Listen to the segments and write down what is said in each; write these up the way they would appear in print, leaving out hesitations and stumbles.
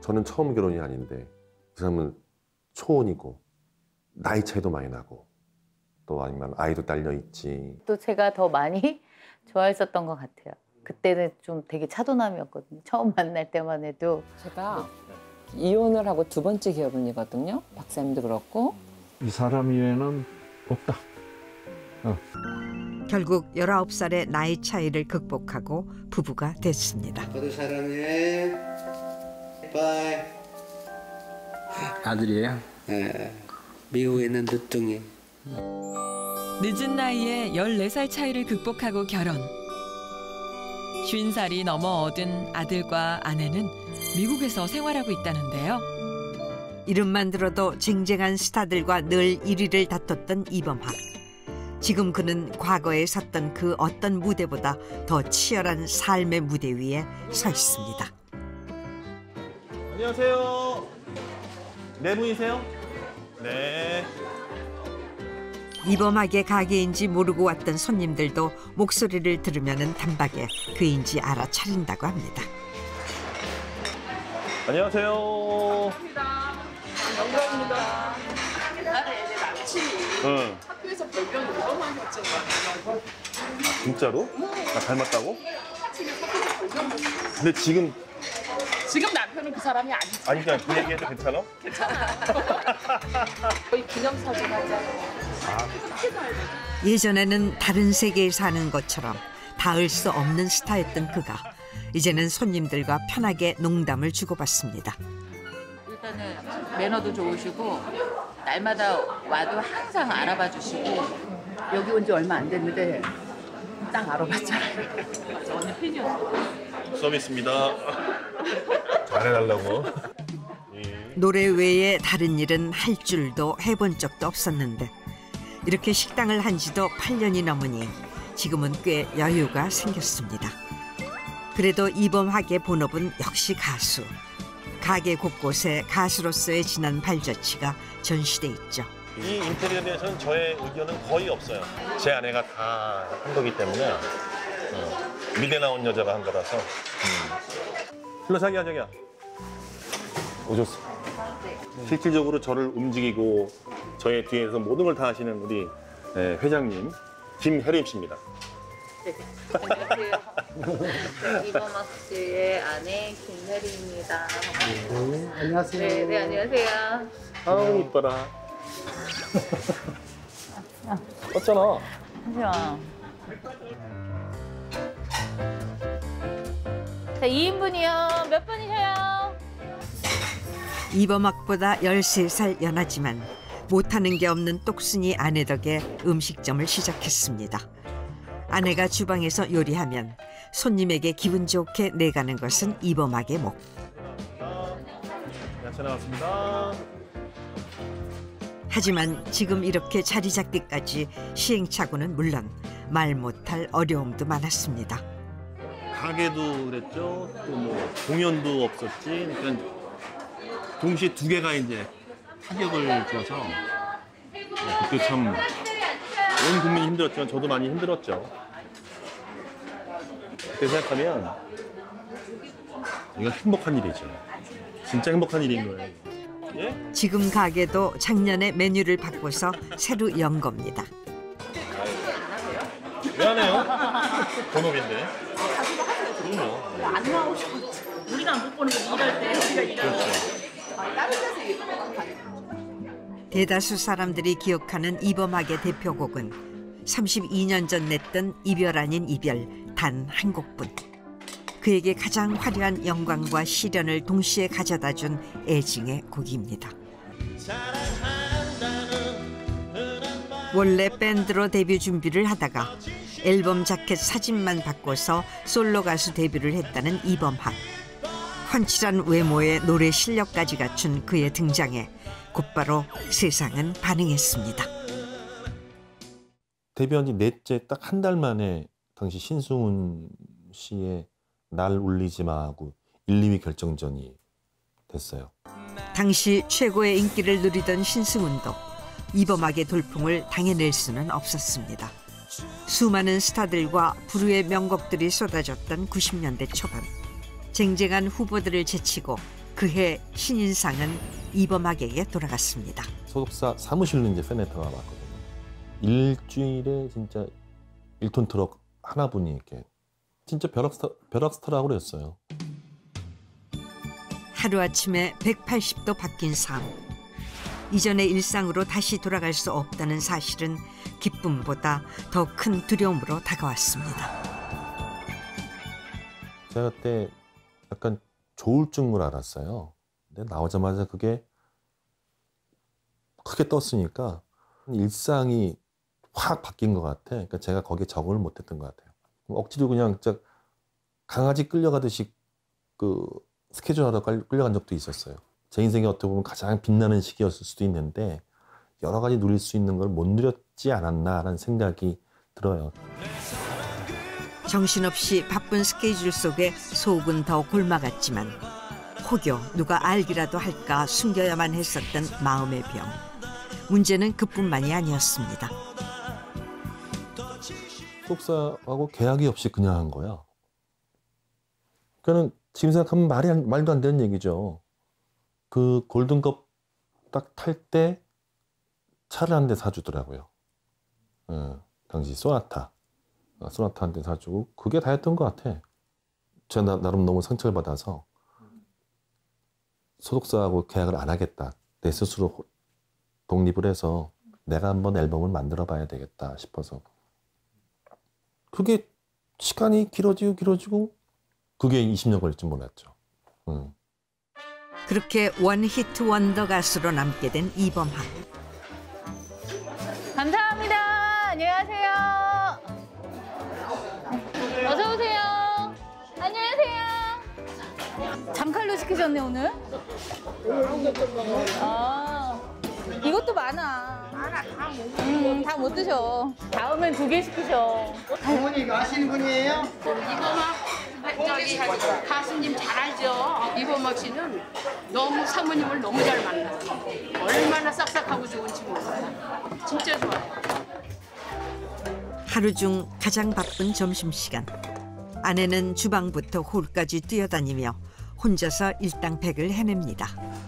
저는 처음 결혼이 아닌데 그 사람은 초혼이고 나이 차이도 많이 나고 또 아니면 아이도 딸려 있지. 또 제가 더 많이 좋아했었던 것 같아요. 그때는 좀 되게 차도남이었거든요. 처음 만날 때만 해도. 제가 이혼을 하고 두 번째 결혼이거든요. 박사님도 그렇고. 이 사람 이외에는 없다. 결국 19살의 나이 차이를 극복하고 부부가 됐습니다. 너도 사랑해. 바이. 아들이에요? 네. 미국에는 늦둥이. 늦은 나이에 14살 차이를 극복하고 결혼. 50살이 넘어 얻은 아들과 아내는 미국에서 생활하고 있다는데요. 이름만 들어도 쟁쟁한 스타들과 늘 1위를 다퉜던 이범학. 지금 그는 과거에 섰던 그 어떤 무대보다 더 치열한 삶의 무대 위에 서 있습니다. 안녕하세요. 네 분이세요? 네. 이범학의 가게인지 모르고 왔던 손님들도 목소리를 들으면 단박에 그인지 알아차린다고 합니다. 안녕하세요. 영광입니다. 옛날에 내 남친이 학교에서 별명이 이범학이었잖아. 진짜로? 나 닮았다고? 근데 지금 남편은 그 사람이 아니지. 아니 그냥 그 얘기해도 괜찮아? 괜찮아. 거의 기념사진 하자. 예전에는 다른 세계에 사는 것처럼 닿을 수 없는 스타였던 그가 이제는 손님들과 편하게 농담을 주고받습니다. 일단은 매너도 좋으시고 날마다 와도 항상 알아봐 주시고 여기 온 지 얼마 안 됐는데 딱 알아봤잖아요. 언니 팬이었어. 서비스입니다. 잘해달라고. 노래 외에 다른 일은 할 줄도 해본 적도 없었는데 이렇게 식당을 한 지도 8년이 넘으니 지금은 꽤 여유가 생겼습니다. 그래도 이범학의 본업은 역시 가수. 가게 곳곳에 가수로서의 진한 발자취가 전시돼 있죠. 이 인테리어에 대해서는 저의 의견은 거의 없어요. 제 아내가 다 한 거기 때문에 미대 나온 여자가 한 거라서. 일로 자기야. 오셨어. 실질적으로 저를 움직이고 저의 뒤에서 모든 걸 다 하시는 우리 회장님 김혜림 씨입니다. 네, 안녕하세요. 이범학 씨의 아내 김혜리입니다. 안녕하세요. 네, 안녕하세요. 아우 이뻐라. 컸잖아. 하지마. 자, 2인분이요. 몇 분이셔요? 이범학보다 13살 연하지만 못하는 게 없는 똑순이 아내 덕에 음식점을 시작했습니다. 아내가 주방에서 요리하면 손님에게 기분 좋게 내가는 것은 이범학의 목. 야채 나왔습니다. 하지만 지금 이렇게 자리 잡기까지 시행착오는 물론 말 못할 어려움도 많았습니다. 가게도 그랬죠. 또 뭐 공연도 없었지. 그러니까 동시에 두 개가 이제 타격을 줘서 그때 참 온 국민이 힘들었지만 저도 많이 힘들었죠. 그때 생각하면 이건 행복한 일이죠. 진짜 행복한 일인 거예요. 예? 지금 가게도 작년에 메뉴를 바꿔서 새로 연 겁니다. 미안해요. 본업인데. 그럼요. 안 나오시고 우리가 못 보는 거 일할 때 우리가 일하는 다른 데서 대다수 사람들이 기억하는 이범학의 대표곡은 32년 전 냈던 이별 아닌 이별 단 한 곡뿐. 그에게 가장 화려한 영광과 시련을 동시에 가져다준 애증의 곡입니다. 원래 밴드로 데뷔 준비를 하다가 앨범 자켓 사진만 바꿔서 솔로 가수 데뷔를 했다는 이범학. 훤칠한 외모에 노래 실력까지 갖춘 그의 등장에 곧바로 세상은 반응했습니다. 데뷔한 지 넷째 딱 한 달 만에 당시 신승훈 씨의 날 울리지 마 하고 1, 2위 결정전이 됐어요. 당시 최고의 인기를 누리던 신승훈도 이범학의 돌풍을 당해낼 수는 없었습니다. 수많은 스타들과 부류의 명곡들이 쏟아졌던 90년대 초반. 쟁쟁한 후보들을 제치고 그해 신인상은 이범학에게 돌아갔습니다. 소속사 사무실로 이제 페네터가 왔거든요. 일주일에 진짜 1톤 트럭 하나분이 이렇게 진짜 벼락스타라고 그랬어요. 하루아침에 180도 바뀐 삶. 이전의 일상으로 다시 돌아갈 수 없다는 사실은 기쁨보다 더 큰 두려움으로 다가왔습니다. 제가 그때 약간 조울증을 알았어요. 근데 나오자마자 그게 크게 떴으니까 일상이 확 바뀐 것 같아. 그러니까 제가 거기에 적응을 못했던 것 같아요. 억지로 그냥 진짜 강아지 끌려가듯이 그 스케줄 하러 끌려간 적도 있었어요. 제 인생에 어떻게 보면 가장 빛나는 시기였을 수도 있는데 여러 가지 누릴 수 있는 걸 못 누렸지 않았나라는 생각이 들어요. 정신없이 바쁜 스케줄 속에 속은 더 곪아갔지만 혹여 누가 알기라도 할까 숨겨야만 했었던 마음의 병. 문제는 그뿐만이 아니었습니다. 소속사하고 계약이 없이 그냥 한 거야. 그러니까 지금 생각하면 말도 안 되는 얘기죠. 그 골든컵 딱 탈 때 차를 한 대 사주더라고요. 당시 소나타 한 대 사주고 그게 다였던 것 같아. 제가 나름 너무 상처를 받아서 소속사하고 계약을 안 하겠다. 내 스스로 독립을 해서 내가 한번 앨범을 만들어 봐야 되겠다 싶어서 그게 시간이 길어지고 그게 20년 걸릴 줄 몰랐죠. 그렇게 원히트 원더 가수로 남게 된 이범학. 감사합니다. 안녕하세요. 어서 오세요. 안녕하세요. 장칼로 시키셨네 오늘. 아, 이것도 많아. 다 못 드셔. 다음엔 2개 시키셔. 어머니 아시는 분이에요? 이범학 저기 가수님 잘 알죠? 이범학 씨는 너무 사모님을 너무 잘 만나요. 얼마나 싹싹하고 좋은지 몰라요. 진짜 좋아요. 하루 중 가장 바쁜 점심시간. 아내는 주방부터 홀까지 뛰어다니며 혼자서 일당백을 해냅니다.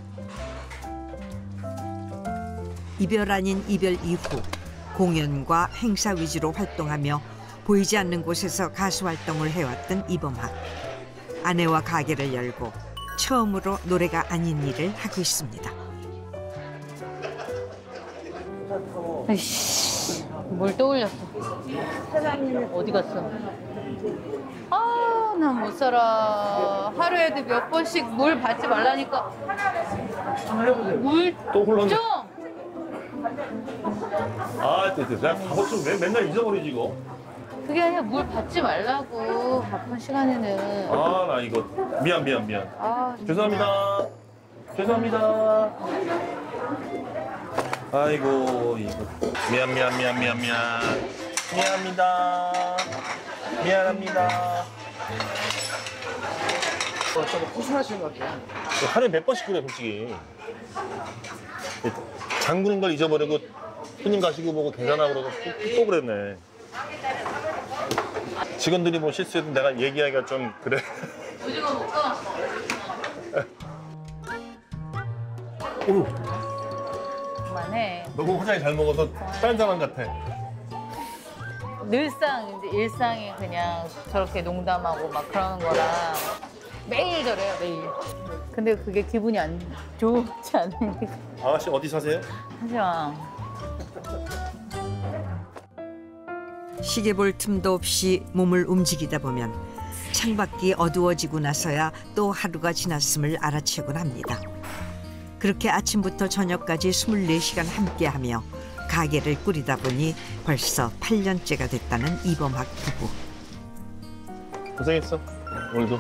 이별 아닌 이별 이후 공연과 행사 위주로 활동하며 보이지 않는 곳에서 가수 활동을 해왔던 이범학. 아내와 가게를 열고 처음으로 노래가 아닌 일을 하고 있습니다. 아이씨, 뭘 떠올렸어. 사장님 어디 갔어? 아, 난 못 살아. 하루에도 몇 번씩 물 받지 말라니까. 물 좀. 아, 내가 바보 좀 맨날 잊어버리지 이거. 그게 아니라 물 받지 말라고. 바쁜 시간에는. 아, 나 이거 미안. 아, 죄송합니다. 아이고 이거 미안. 미안합니다. 좀 꾸준하신 것 같아요. 하루에 몇 번씩 그래 솔직히. 잠그는 걸 잊어버리고 손님 가시고 보고 계산하고 그러고 또 그랬네. 직원들이 뭐 실수해도 내가 얘기하기가 좀 그래. 오징어 먹어. 그만해. 너무 화장이 잘 먹어서 다른 사람 같아. 늘상 이제 일상이 그냥 저렇게 농담하고 막 그러는 거라 매일 저래요 매일. 근데 그게 기분이 안 좋지 않으니까 아가씨 어디 사세요? 하지 마. 시계 볼 틈도 없이 몸을 움직이다 보면 창밖이 어두워지고 나서야 또 하루가 지났음을 알아채곤 합니다. 그렇게 아침부터 저녁까지 24시간 함께하며 가게를 꾸리다 보니 벌써 8년째가 됐다는 이범학 부부. 고생했어 오늘도.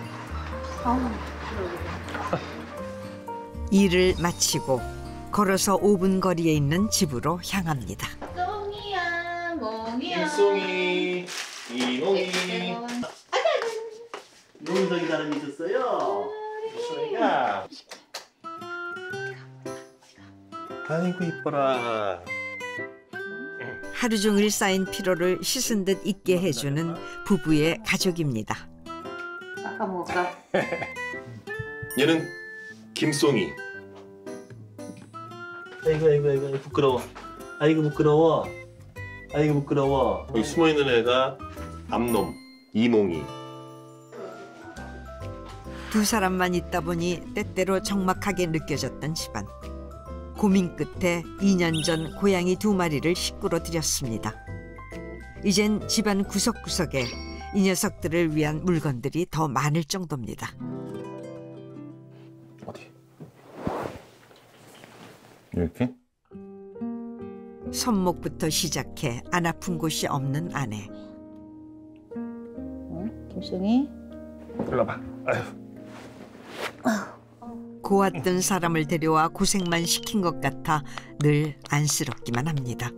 일을 마치고 걸어서 5분 거리에 있는 집으로 향합니다. 몽이야 몽이야. 일송이 이몽이. 노은석이 사람이 있었어요. 소희가. 아이고 이뻐라. 하루 종일 쌓인 피로를 씻은 듯 잊게 해주는 부부의 가족입니다. 아까 먹을까? 얘는 김송이. 아이고 부끄러워. 아이고 부끄러워. 여기 숨어 있는 애가 암놈 이몽이. 두 사람만 있다 보니 때때로 적막하게 느껴졌던 집안. 고민 끝에 2년 전 고양이 2마리를 식구로 들였습니다. 이젠 집안 구석구석에 이 녀석들을 위한 물건들이 더 많을 정도입니다. 어디? 이렇게? 손목부터 시작해 안 아픈 곳이 없는 아내. 김송이? 일로 와봐. 아휴. 고왔던 사람을 데려와 고생만 시킨 것 같아 늘 안쓰럽기만 합니다.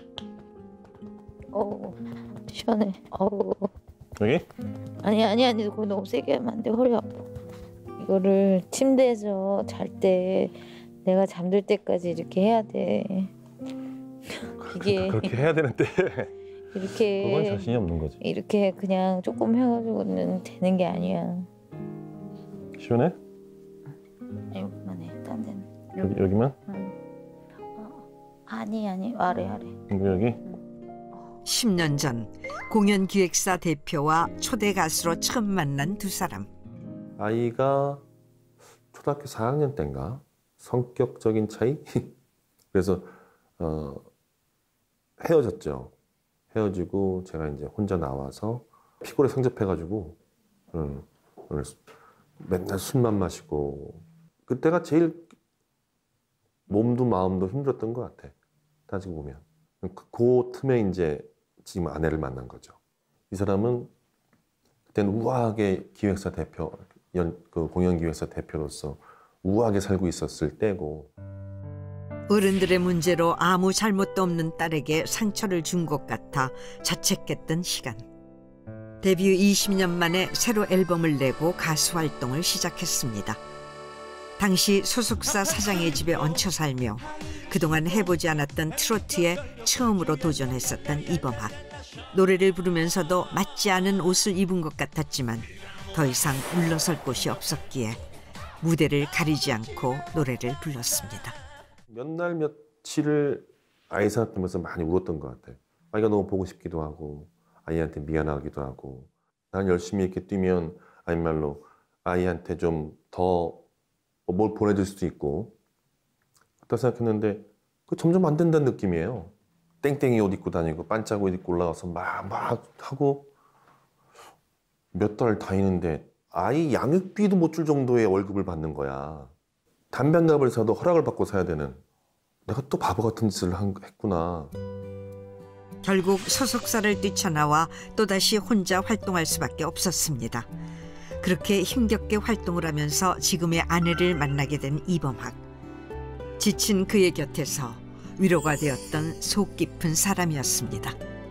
시원해. 여기? 아니 그거 너무 세게 하면 안 돼. 허리 아파. 이거를 침대에서 잘 때 내가 잠들 때까지 이렇게 해야 돼. 이게 그렇게 해야 되는데 이렇게 그건 자신이 없는 거지. 이렇게 그냥 조금 해가지고는 되는 게 아니야. 시원해? 여기만 해. 딴 데는. 여기만? 아니 아래. 여기? 10년 전 공연기획사 대표와 초대 가수로 처음 만난 두 사람. 아이가 초등학교 4학년 때인가? 성격적인 차이? 그래서 헤어졌죠. 헤어지고 제가 이제 혼자 나와서 피골에 상접해가지고 오늘 맨날 술만 마시고 그때가 제일 몸도 마음도 힘들었던 것 같아. 따지고 보면. 그 틈에 이제 지금 아내를 만난 거죠. 이 사람은 그때는 우아하게 기획사 대표, 그 공연기획사 대표로서 우아하게 살고 있었을 때고. 어른들의 문제로 아무 잘못도 없는 딸에게 상처를 준 것 같아 자책했던 시간. 데뷔 20년 만에 새로 앨범을 내고 가수 활동을 시작했습니다. 당시 소속사 사장의 집에 얹혀 살며 그동안 해보지 않았던 트로트에 처음으로 도전했었던 이범학. 노래를 부르면서도 맞지 않은 옷을 입은 것 같았지만 더 이상 물러설 곳이 없었기에 무대를 가리지 않고 노래를 불렀습니다. 몇 날 며칠을 아이 생각하면서 많이 울었던 것 같아요. 아이가 너무 보고 싶기도 하고 아이한테 미안하기도 하고 난 열심히 이렇게 뛰면 아이말로 아이한테 좀 더 뭘 보내줄 수도 있고 그렇다 생각했는데 그 점점 안 된다는 느낌이에요. 땡땡이 옷 입고 다니고 반짝 옷 입고 올라가서 막 하고 몇 달 다니는데 아이 양육비도 못 줄 정도의 월급을 받는 거야. 담배 한 갑을 사도 허락을 받고 사야 되는. 내가 또 바보 같은 짓을 했구나. 결국 소속사를 뛰쳐나와 또다시 혼자 활동할 수밖에 없었습니다. 그렇게 힘겹게 활동을 하면서 지금의 아내를 만나게 된 이범학. 지친 그의 곁에서 위로가 되었던 속 깊은 사람이었습니다.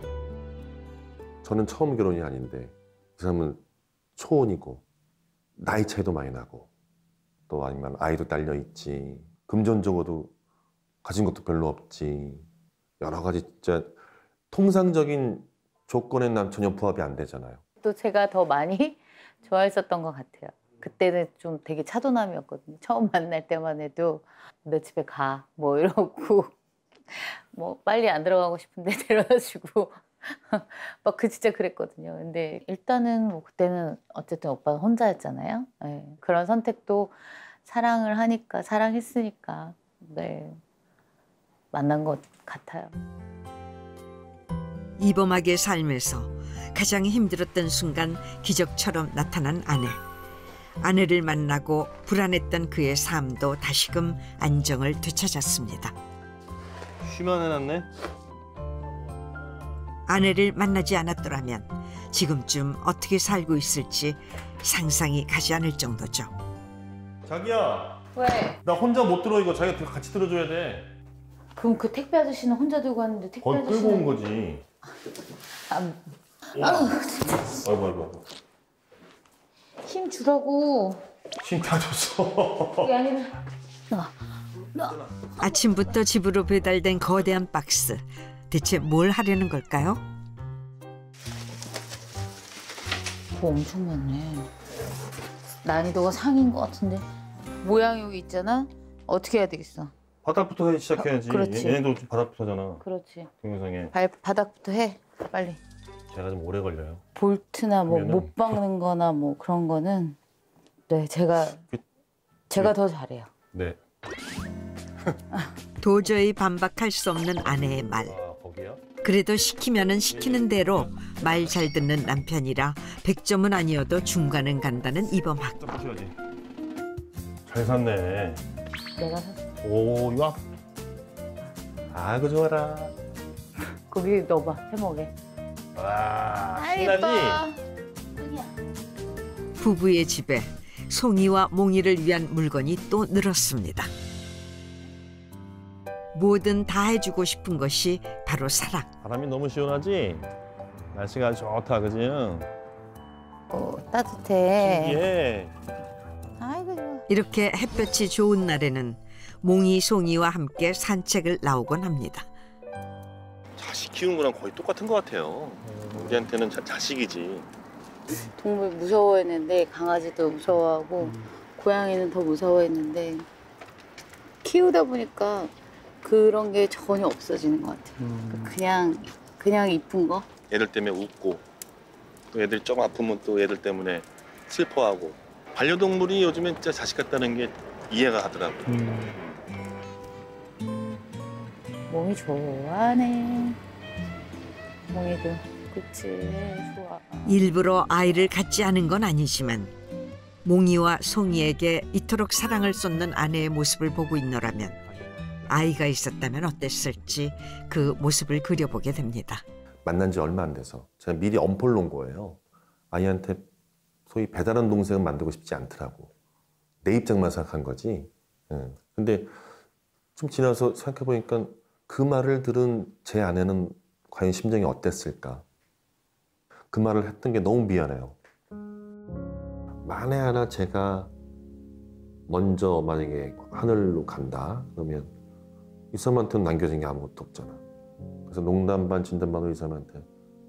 저는 처음 결혼이 아닌데 그 사람은 초혼이고 나이 차이도 많이 나고 또 아니면 아이도 딸려 있지 금전적으로도 가진 것도 별로 없지 여러 가지 진짜 통상적인 조건에 전혀 부합이 안 되잖아요. 또 제가 더 많이 좋아했었던 것 같아요. 그때는 좀 되게 차도남이었거든요. 처음 만날 때만 해도 너 집에 가 뭐 이러고 뭐 빨리 안 들어가고 싶은데 데려다주고 막 진짜 그랬거든요. 근데 일단은 뭐 그때는 어쨌든 오빠는 혼자였잖아요. 네. 그런 선택도 사랑을 하니까 사랑했으니까 네. 만난 것 같아요. 이범학의 삶에서 가장 힘들었던 순간 기적처럼 나타난 아내. 아내를 만나고 불안했던 그의 삶도 다시금 안정을 되찾았습니다. 쉬만 해놨네. 아내를 만나지 않았더라면 지금쯤 어떻게 살고 있을지 상상이 가지 않을 정도죠. 자기야. 왜? 나 혼자 못 들어 이거 자기가 같이 들어줘야 돼. 그럼 그 택배 아저씨는 혼자 들고 왔는데 택배 거의 아저씨는 끌고 온 거지. 아이고. 힘 주라고. 힘 다 줬어. 그게 아니라 아침부터 집으로 배달된 거대한 박스. 대체 뭘 하려는 걸까요? 뭐 엄청 많네. 난이도가 상인 것 같은데 모양 여기 있잖아. 어떻게 해야 되겠어? 바닥부터 시작해야지. 그렇지. 얘네도 바닥부터잖아. 그렇지. 동영상에. 바닥부터 해. 빨리. 제가 좀 오래 걸려요. 볼트나 뭐 그러면은- 못 박는 거나 뭐 그런 거는 네, 제가 더 잘해요. 네. 도저히 반박할 수 없는 아내의 말. 거기요? 그래도 시키면은 시키는 대로 말 잘 듣는 남편이라 100점은 아니어도 중간은 간다는 이범학. 잘 샀네. 내가 샀어. 오, 야. 아이고 좋아라. 거기 넣어봐. 해먹게. 와, 아, 신나지? 부부의 집에 송이와 몽이를 위한 물건이 또 늘었습니다. 뭐든 다 해주고 싶은 것이 바로 사랑. 바람이 너무 시원하지? 날씨가 아주 좋다, 그지? 따뜻해. 신기해. 아이고 좋아. 이렇게 햇볕이 좋은 날에는 몽이 송이와 함께 산책을 나오곤 합니다. 자식 키우는 거랑 거의 똑같은 것 같아요. 우리한테는 자식이지. 동물 무서워했는데 강아지도 무서워하고 고양이는 더 무서워했는데 키우다 보니까 그런 게 전혀 없어지는 것 같아요. 그냥 이쁜 거. 애들 때문에 웃고 또 애들 좀 아프면 또 애들 때문에 슬퍼하고 반려동물이 요즘엔 진짜 자식 같다는 게 이해가 가더라고요. 몽이 좋아하네. 몽이도 그치 좋아. 일부러 아이를 갖지 않은 건 아니지만 몽이와 송이에게 이토록 사랑을 쏟는 아내의 모습을 보고 있노라면 아이가 있었다면 어땠을지 그 모습을 그려보게 됩니다. 만난 지 얼마 안 돼서 제가 미리 엄포를 놓은 거예요. 아이한테 소위 배다른 동생은 만들고 싶지 않더라고. 내 입장만 생각한 거지. 근데 좀 지나서 생각해보니까 그 말을 들은 제 아내는 과연 심정이 어땠을까. 그 말을 했던 게 너무 미안해요. 만에 하나 제가 먼저 만약에 하늘로 간다 그러면 이 사람한테는 남겨진 게 아무것도 없잖아. 그래서 농담 반 진담 반으로 이 사람한테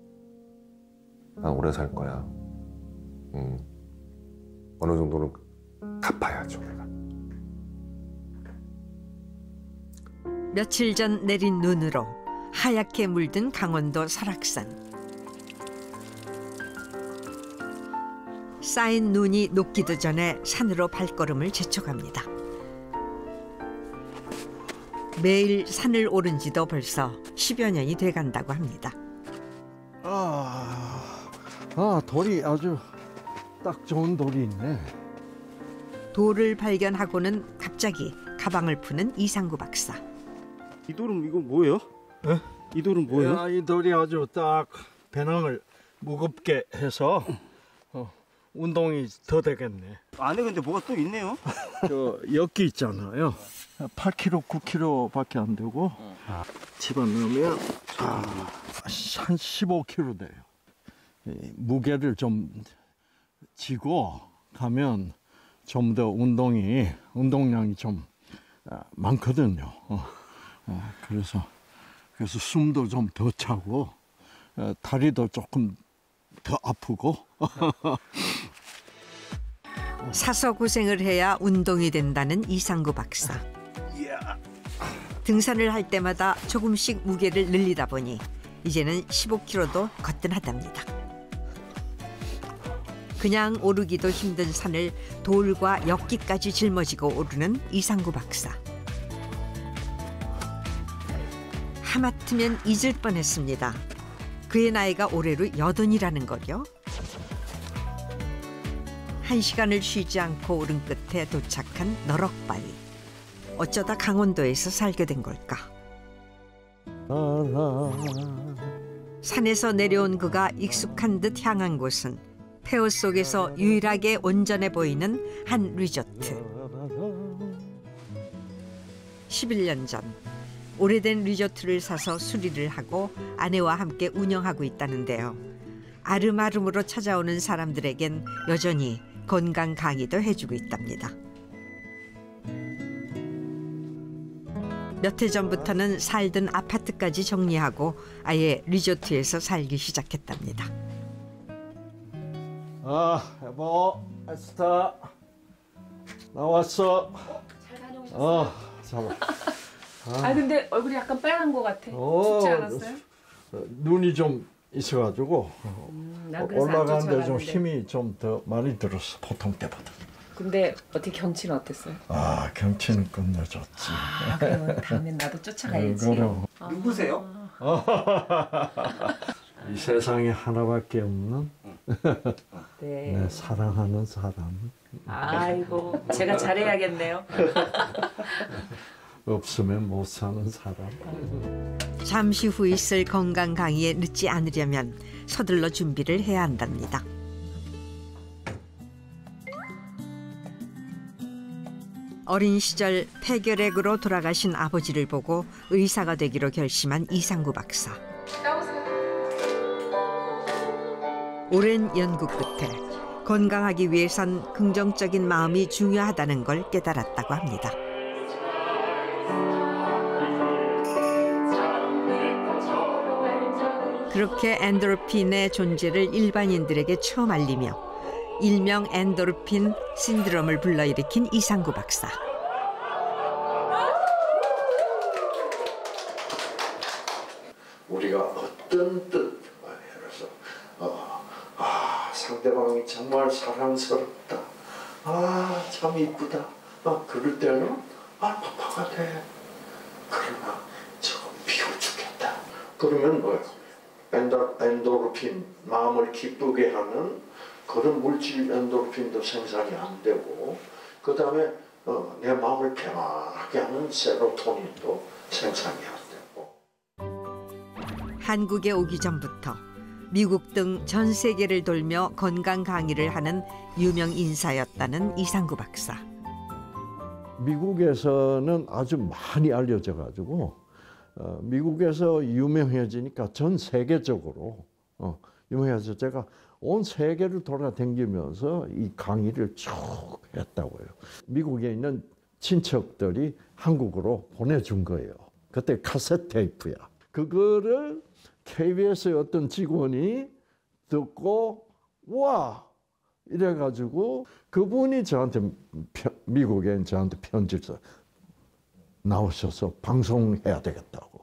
난 오래 살 거야. 어느 정도는 갚아야죠. 내가. 며칠 전 내린 눈으로 하얗게 물든 강원도 설악산. 쌓인 눈이 녹기도 전에 산으로 발걸음을 재촉합니다. 매일 산을 오른 지도 벌써 10여 년이 돼간다고 합니다. 돌이 아주 딱 좋은 돌이 있네. 돌을 발견하고는 갑자기 가방을 푸는 이상구 박사. 이 돌은 이거 뭐예요? 네? 이 돌은 뭐예요? 야, 이 돌이 아주 딱 배낭을 무겁게 해서 운동이 더 되겠네. 안에 근데 뭐가 또 있네요? 저 엿기 있잖아요. 8kg, 9kg밖에 안 되고 집어넣으면 한 15kg 돼요. 무게를 좀 지고 가면 좀 더 운동량이 좀 많거든요. 그래서 숨도 좀 더 차고 다리도 조금 더 아프고. 사서 고생을 해야 운동이 된다는 이상구 박사. 등산을 할 때마다 조금씩 무게를 늘리다 보니 이제는 15kg도 거뜬하답니다. 그냥 오르기도 힘든 산을 돌과 엿기까지 짊어지고 오르는 이상구 박사. 하마터면 잊을 뻔했습니다. 그의 나이가 올해로 80이라는 거요. 1시간을 쉬지 않고 오른 끝에 도착한 너럭바위. 어쩌다 강원도에서 살게 된 걸까? 산에서 내려온 그가 익숙한 듯 향한 곳은 폐허 속에서 유일하게 온전해 보이는 한 리조트. 11년 전 오래된 리조트를 사서 수리를 하고 아내와 함께 운영하고 있다는데요. 아름아름으로 찾아오는 사람들에겐 여전히 건강 강의도 해주고 있답니다. 몇 해 전부터는 살던 아파트까지 정리하고 아예 리조트에서 살기 시작했답니다. 여보, 에스타. 나왔어. 잘 다녀오셨어요? 잡아. 근데 얼굴이 약간 빨간 것 같아. 춥지 않았어요? 눈이 좀 있어가지고 난 그래서 안 올라가는데 좀 쫓아가는데. 힘이 좀 더 많이 들었어, 보통 때보다. 근데 어떻게 경치는 어땠어요? 경치는 끝내줬지. 그러면 다음엔 나도 쫓아가야지. 누구세요? 이 세상에 하나밖에 없는 네. 내 사랑하는 사람. 아이고, 제가 잘해야겠네요. 없으면 못 사는 사람. 잠시 후 있을 건강 강의에 늦지 않으려면 서둘러 준비를 해야 한답니다. 어린 시절 폐결핵으로 돌아가신 아버지를 보고 의사가 되기로 결심한 이상구 박사. 오랜 연구 끝에 건강하기 위해선 긍정적인 마음이 중요하다는 걸 깨달았다고 합니다. 그렇게 엔도르핀의 존재를 일반인들에게 처음 알리며 일명 엔도르핀 신드롬을 불러일으킨 이상구 박사. 우리가 어떤 뜻, 그래서 상대방이 정말 사랑스럽다, 참 이쁘다, 그럴 때는 파파가 돼. 그러나 저거 미워 죽겠다. 그러면 뭐예요? 엔도르핀, 마음을 기쁘게 하는 그런 물질 엔도르핀도 생산이 안 되고, 그 다음에 내 마음을 평안하게 하는 세로토닌도 생산이 안 되고. 한국에 오기 전부터 미국 등 전 세계를 돌며 건강 강의를 하는 유명 인사였다는 이상구 박사. 미국에서는 아주 많이 알려져 가지고 미국에서 유명해지니까 전 세계적으로 유명해서 제가 온 세계를 돌아다니면서 이 강의를 쭉 했다고요. 미국에 있는 친척들이 한국으로 보내준 거예요. 그때 카세트 테이프야. 그거를 KBS의 어떤 직원이 듣고 와 이래가지고 그분이 저한테 미국에 저한테 편지를 써 나오셔서 방송해야 되겠다고.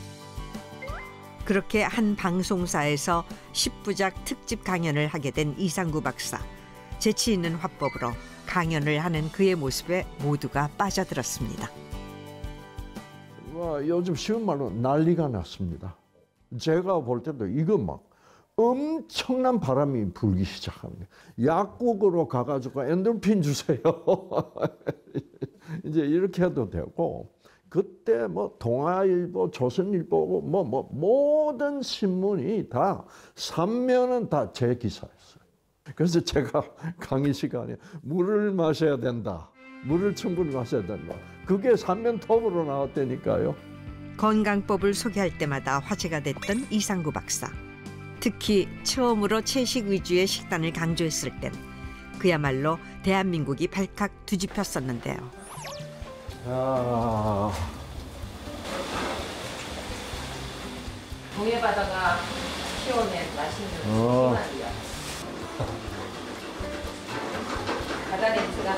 그렇게 한 방송사에서 10부작 특집 강연을 하게 된 이상구 박사. 재치 있는 화법으로 강연을 하는 그의 모습에 모두가 빠져들었습니다. 요즘 쉬운 말로 난리가 났습니다. 제가 볼 때도 이거 막 엄청난 바람이 불기 시작합니다. 약국으로 가가지고 엔도르핀 주세요. 이제 이렇게 해도 되고, 그때 뭐 동아일보, 조선일보, 모든 신문이 다 3면은 다 제 기사였어요. 그래서 제가 강의 시간에 물을 마셔야 된다. 물을 충분히 마셔야 된다. 그게 3면 톱으로 나왔다니까요. 건강법을 소개할 때마다 화제가 됐던 이상구 박사. 특히 처음으로 채식 위주의 식단을 강조했을 땐 그야말로 대한민국이 발칵 뒤집혔었는데요. 동해 바다가 키워낸 맛있는 생선이요. 바다 냄새가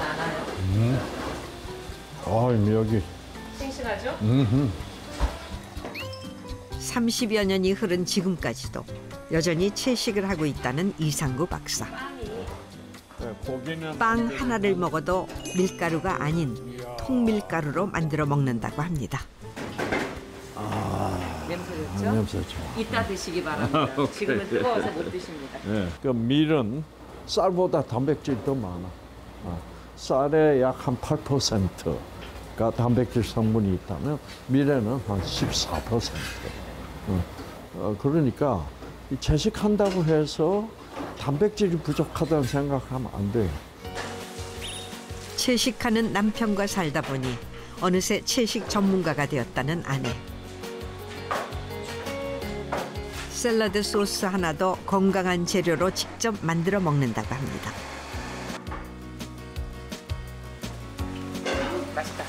나나요? 여기 싱싱하죠? 30여 년이 흐른 지금까지도 여전히 채식을 하고 있다는 이상구 박사. 빵 하나를 먹어도 밀가루가 아닌 통밀가루로 만들어 먹는다고 합니다. 냄새 좋죠? 냄새 좋아. 이따 드시기 바랍니다. 지금은 뜨거워서 못 드십니다. 그 밀은 쌀보다 단백질이 더 많아. 쌀의 약 한 8%가 단백질 성분이 있다면 밀에는 한 14%. 그러니까 이 채식한다고 해서 단백질이 부족하다는 생각하면 안 돼요. 채식하는 남편과 살다 보니 어느새 채식 전문가가 되었다는 아내. 샐러드 소스 하나도 건강한 재료로 직접 만들어 먹는다고 합니다. 맛있다.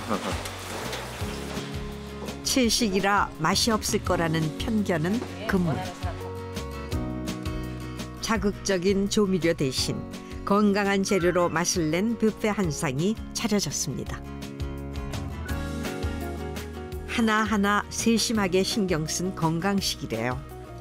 채식이라 맛이 없을 거라는 편견은 금물. 자극적인 조미료 대신 건강한 재료로 맛을 낸 뷔페 한 상이 차려졌습니다. 하나하나 세심하게 신경 쓴 건강식이래요.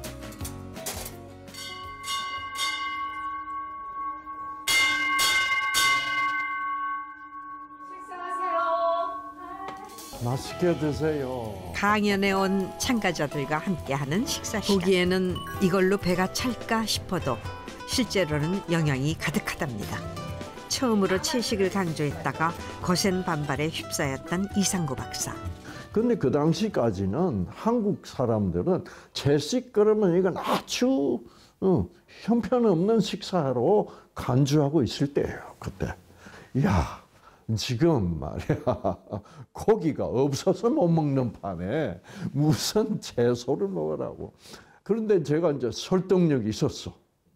맛있게 드세요. 강연에 온 참가자들과 함께하는 식사 시간. 보기에는 이걸로 배가 찰까 싶어도 실제로는 영양이 가득하답니다. 처음으로 채식을 강조했다가 거센 반발에 휩싸였던 이상구 박사. 근데 그 당시까지는 한국 사람들은 채식 그러면 이건 아주 형편없는 식사로 간주하고 있을 때예요. 그때. 야, 지금 말이야 고기가 없어서 못 먹는 판에 무슨 채소를 먹으라고. 그런데 제가 이제 설득력이 있었어.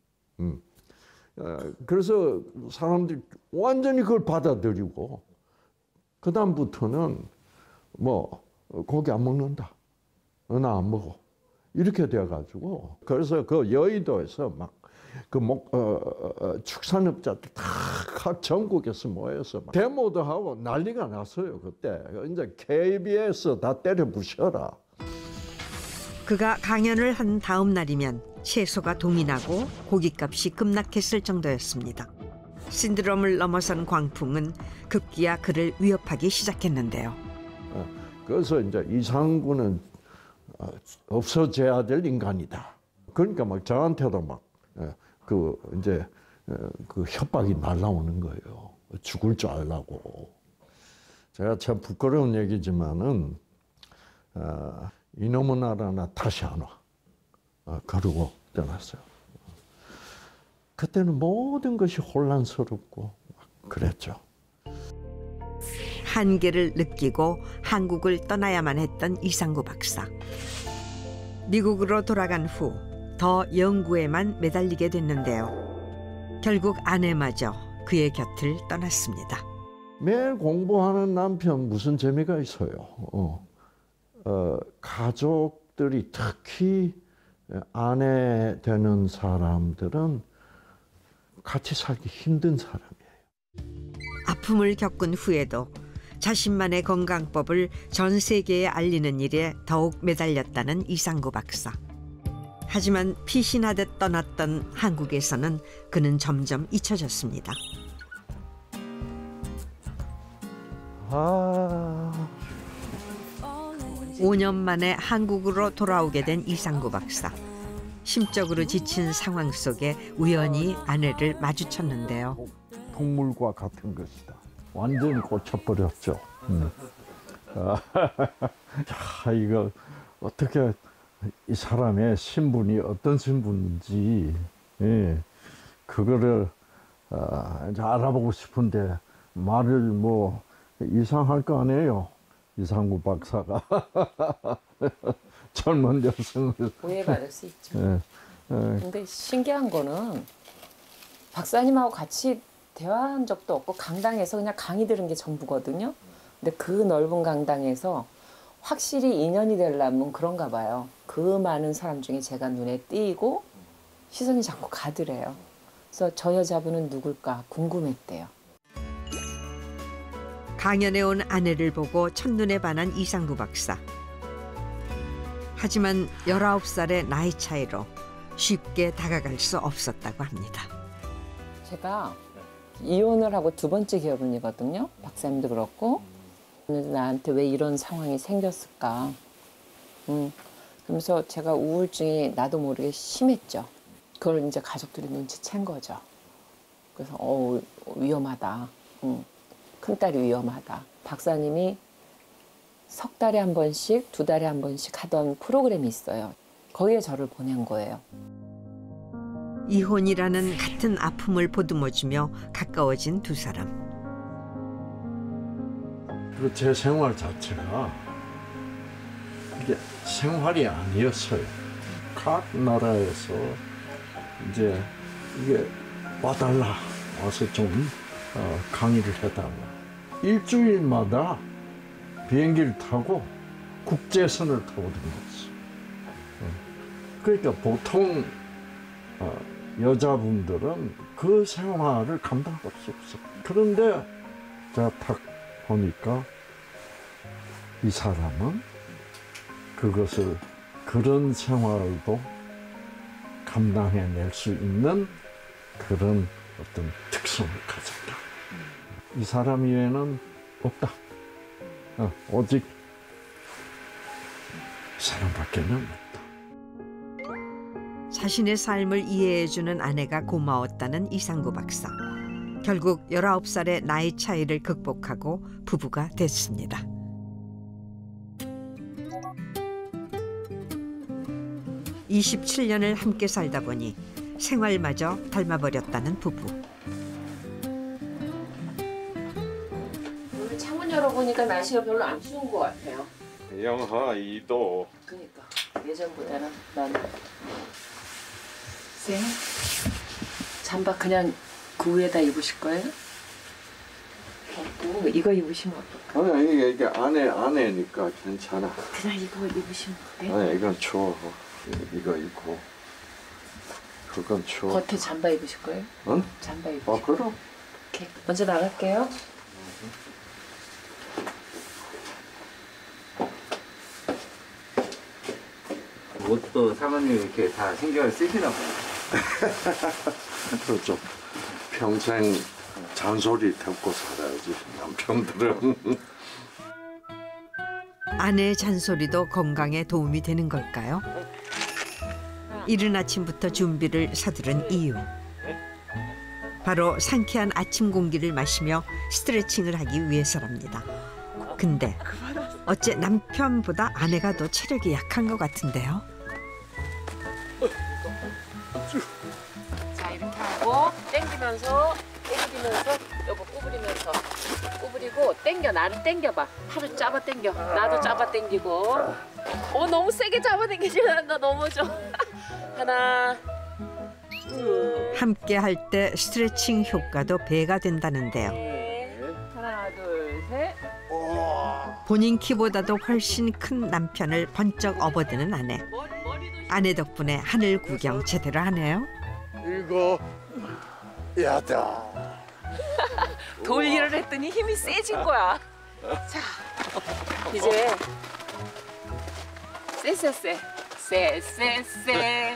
그래서 사람들이 완전히 그걸 받아들이고 그 다음부터는 뭐 고기 안 먹는다. 나 안 먹어. 이렇게 돼가지고 그래서 그 여의도에서 막 그 축산업자들 다 각 전국에서 모여서 막 데모도 하고 난리가 났어요. 그때 이제 KBS 다 때려 부셔라. 그가 강연을 한 다음 날이면 채소가 동인하고 고깃값이 급락했을 정도였습니다. 신드롬을 넘어선 광풍은 급기야 그를 위협하기 시작했는데요. 그래서 이제 이상구는 없어져야 될 인간이다. 그러니까 막 저한테도 막 이제 그 협박이 날라오는 거예요. 죽을 줄 알라고. 제가 참 부끄러운 얘기지만은 이놈의 나라 나 다시 안 와. 그러고 떠났어요. 그때는 모든 것이 혼란스럽고 그랬죠. 한계를 느끼고 한국을 떠나야만 했던 이상구 박사. 미국으로 돌아간 후 더 연구에만 매달리게 됐는데요. 결국 아내마저 그의 곁을 떠났습니다. 매일 공부하는 남편 무슨 재미가 있어요. 가족들이 특히 아내 되는 사람들은 같이 살기 힘든 사람이에요. 아픔을 겪은 후에도 자신만의 건강법을 전 세계에 알리는 일에 더욱 매달렸다는 이상구 박사. 하지만 피신하듯 떠났던 한국에서는 그는 점점 잊혀졌습니다. 5년 만에 한국으로 돌아오게 된 이상구 박사. 심적으로 지친 상황 속에 우연히 아내를 마주쳤는데요. 동물과 같은 것이다. 완전히 꽂혀버렸죠. 야, 이거 어떻게 이 사람의 신분이 어떤 신분인지 그거를 이제 알아보고 싶은데 말을 뭐 이상할 거 아니에요. 이상구 박사가 젊은 여성을 오해받을 수 있죠. 근데 신기한 거는 박사님하고 같이 대화한 적도 없고 강당에서 그냥 강의 들은 게 전부거든요. 근데 그 넓은 강당에서 확실히 인연이 되려면 그런가 봐요. 그 많은 사람 중에 제가 눈에 띄고 시선이 자꾸 가더래요. 그래서 저 여자분은 누굴까 궁금했대요. 강연에 온 아내를 보고 첫눈에 반한 이상구 박사. 하지만 19살의 나이 차이로 쉽게 다가갈 수 없었다고 합니다. 제가 이혼을 하고 두 번째 기업은이거든요. 박사님도 그렇고. 나한테 왜 이런 상황이 생겼을까. 그러면서 제가 우울증이 나도 모르게 심했죠. 그걸 이제 가족들이 눈치챈 거죠. 그래서 위험하다. 큰딸이 위험하다. 박사님이 석 달에 한 번씩, 두 달에 한 번씩 하던 프로그램이 있어요. 거기에 저를 보낸 거예요. 이혼이라는 같은 아픔을 보듬어주며 가까워진 두 사람. 그리고 제 생활 자체가 이게 생활이 아니었어요. 각 나라에서 이제 이게 와달라, 와서 좀 강의를 해달라. 일주일마다 비행기를 타고 국제선을 타고 다녔어요. 그러니까 보통 여자분들은 그 생활을 감당할 수 없어. 그런데 제가 딱 보니까 이 사람은 그것을 그런 생활도 감당해낼 수 있는 그런 어떤 특성을 가졌다. 이 사람 이외에는 없다. 오직 이 사람밖에는 없다. 자신의 삶을 이해해주는 아내가 고마웠다는 이상구 박사. 결국 19살의 나이 차이를 극복하고 부부가 됐습니다. (27년을) 함께 살다 보니 생활마저 닮아버렸다는 부부. 오늘 창문 열어보니까 날씨가 별로 안 추운 것 같아요. 영하 2도. 그러니까 예전보다는 난 쌤 잠바 그냥 그 위에다 입으실 거예요? 이거 입으시면 어떨까요? 아니 이게 안에니까 괜찮아. 그냥 이거 입으시면 어때요? 아니 이건 추워. 이거 입고 그건 추워. 겉에 잠바 입으실 거예요? 응? 잠바 입으실 거예요? 그럼. 오케이. 먼저 나갈게요. 옷도 사모님 이렇게 다 신경을 쓰시나 봐요. 그렇죠. 평생 잔소리 듣고 살아야지 남편들은. 아내의 잔소리도 건강에 도움이 되는 걸까요? 이른 아침부터 준비를 서두른 이유. 바로 상쾌한 아침 공기를 마시며 스트레칭을 하기 위해서랍니다. 근데 어째 남편보다 아내가 더 체력이 약한 것 같은데요. 자, 이렇게 하고 당기면서 요거 구부리고 당겨. 나를 당겨봐. 팔을 잡아 당겨. 나도 잡아 당기고. 너무 세게 잡아 당기지 나 넘어져. 하나, 둘. 함께 할 때 스트레칭 효과도 배가 된다는데요. 하나, 둘, 셋. 본인 키보다도 훨씬 큰 남편을 번쩍 업어드는 아내. 아내 덕분에 하늘 구경 제대로 하네요. 이거 야다. 돌리를 했더니 힘이 세진 거야. 자, 이제 쎄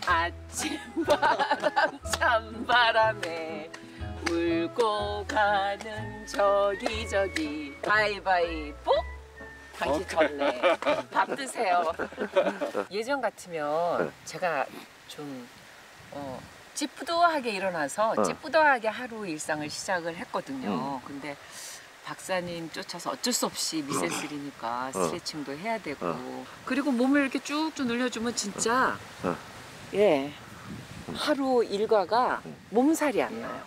아침바람 찬바람에 울고 가는 저기 가위바위보. 당신 졌네. 밥 드세요. 예전 같으면 제가 좀 찌뿌둥하게 일어나서 찌뿌둥하게 하루 일상을 시작을 했거든요. 근데 박사님 쫓아서 어쩔 수 없이 미세스리니까 스트레칭도 해야 되고 그리고 몸을 이렇게 쭉쭉 늘려주면 진짜 하루 일과가 몸살이 안 나요.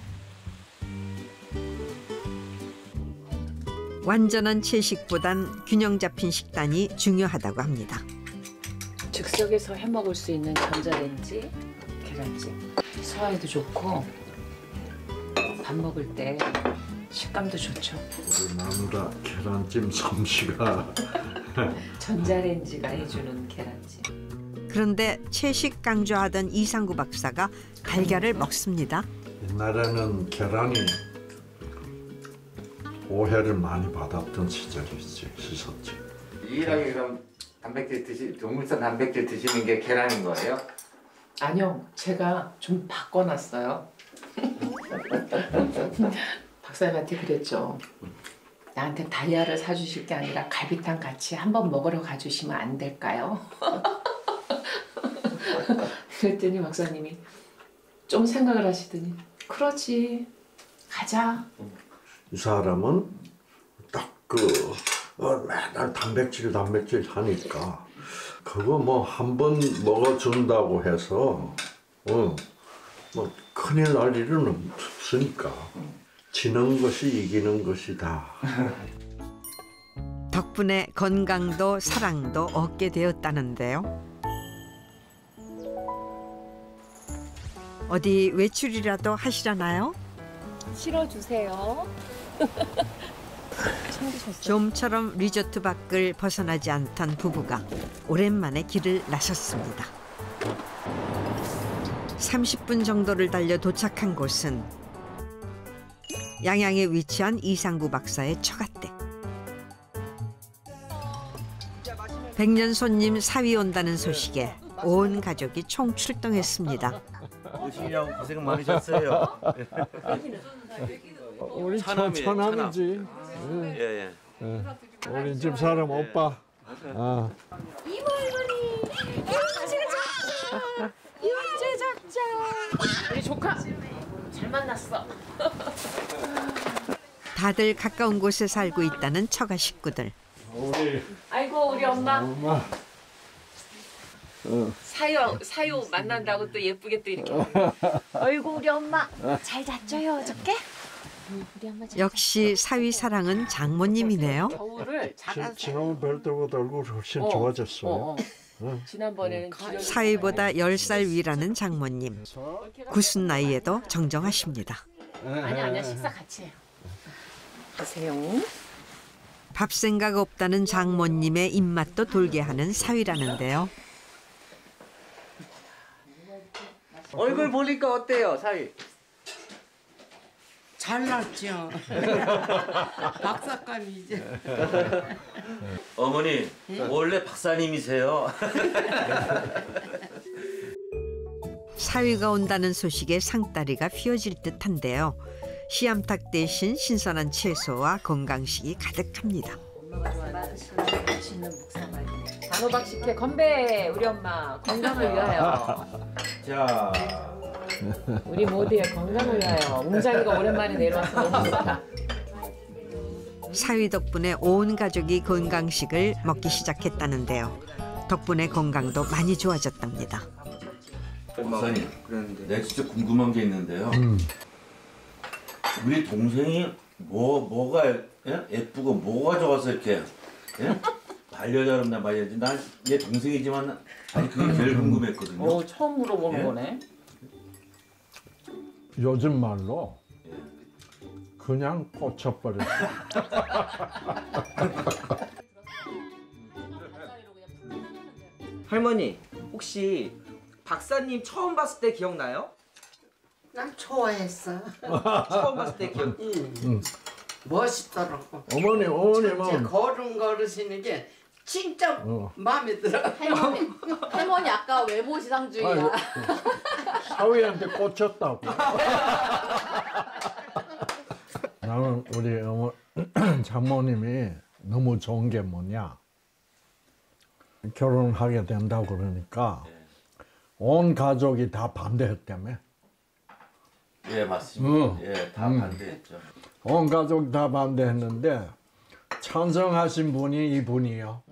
완전한 채식보단 균형 잡힌 식단이 중요하다고 합니다. 즉석에서 해먹을 수 있는 전자레인지, 계란찜. 소화에도 좋고 밥 먹을 때 식감도 좋죠. 우리 마누라 계란찜 솜씨가. 전자레인지가 해주는 계란찜. 그런데 채식 강조하던 이상구 박사가 달걀을 먹습니다. 옛날에는 계란이 오해를 많이 받았던 시절이 있었지. 유일하게 그럼 동물성 단백질 드시는 게 계란인 거예요? 아니요, 제가 좀 바꿔놨어요. 박사님한테 그랬죠. 나한테 다이아를 사주실 게 아니라 갈비탕 같이 한번 먹으러 가주시면 안 될까요? 그랬더니 박사님이 좀 생각을 하시더니 그러지, 가자. 이 사람은 딱 맨날 단백질 하니까 그거 뭐 한 번 먹어준다고 해서 뭐 큰일 날 일은 없으니까 지는 것이 이기는 것이다. 덕분에 건강도 사랑도 얻게 되었다는데요. 어디 외출이라도 하시려나요? 실어주세요. 좀처럼 리조트 밖을 벗어나지 않던 부부가 오랜만에 길을 나섰습니다. 30분 정도를 달려 도착한 곳은 양양에 위치한 이상구 박사의 처가댁. 100년 손님 사위 온다는 소식에 온 가족이 총출동했습니다. 오시느라고 고생 많으셨어요. 우리 처남이지. 예. 우리 집 사람 오빠. 아. 이모 할머니, 이모씨가 잡자. 이모씨 잡자. 우리 조카 잘 만났어. 다들 가까운 곳에 살고 있다는 처가 식구들. 아이고 우리 엄마. 사유 만난다고 또 예쁘게 또 이렇게. 아이고 우리 엄마 잘 잤죠요 어저께? 우리 엄마 잘 역시 사위 사랑은 장모님이네요. 겨울을 잘한 지난번 뵐 때보다 얼굴 훨씬 좋아졌어요. 지난번에는 사위보다 10살 위라는 장모님. 굳은 나이에도 정정하십니다. 아니야 식사 같이 해요. 하세요. 밥 생각 없다는 장모님의 입맛도 돌게 하는 사위라는데요. 얼굴 보니까 어때요, 사위? 잘났죠. 박사감이 이제. 어머니 원래 박사님이세요. 사위가 온다는 소식에 상다리가 휘어질 듯한데요. 씨암탉 대신 신선한 채소와 건강식이 가득합니다. 단호박 식혜 건배 우리 엄마 건강을 위하여. 자, 우리 모두의 건강을 위하여. 웅장이가 오랜만에 내려와서 너무 좋다. 사위 덕분에 온 가족이 건강식을 먹기 시작했다는데요. 덕분에 건강도 많이 좋아졌답니다. 박사님, 내가 진짜 궁금한 게 있는데요. 우리 동생이 뭐가 예쁘고 뭐가 좋아서 이렇게 반려자랍나 말이지. 난 얘 동생이지만 아니 그게 제일 궁금했거든요. 처음 물어보는 거네. 요즘 말로 그냥 꽂혀버렸어. 할머니, 혹시 박사님 처음 봤을 때 기억나요? 난 좋아했어. 처음 봤을 때 기억. 멋있더라고. 어머님은 걸음 걸으시는 게 진짜 마음에 들어. 할머니 아까 외모 지상주의야. 사위한테 꽂혔다고. 나는 우리 장모님이 너무 좋은 게 뭐냐. 결혼하게 된다고 그러니까 온 가족이 다 반대했다며. 예, 맞습니다. 예, 다 반대했죠. 온 가족 다 반대했는데 찬성하신 분이 이분이요.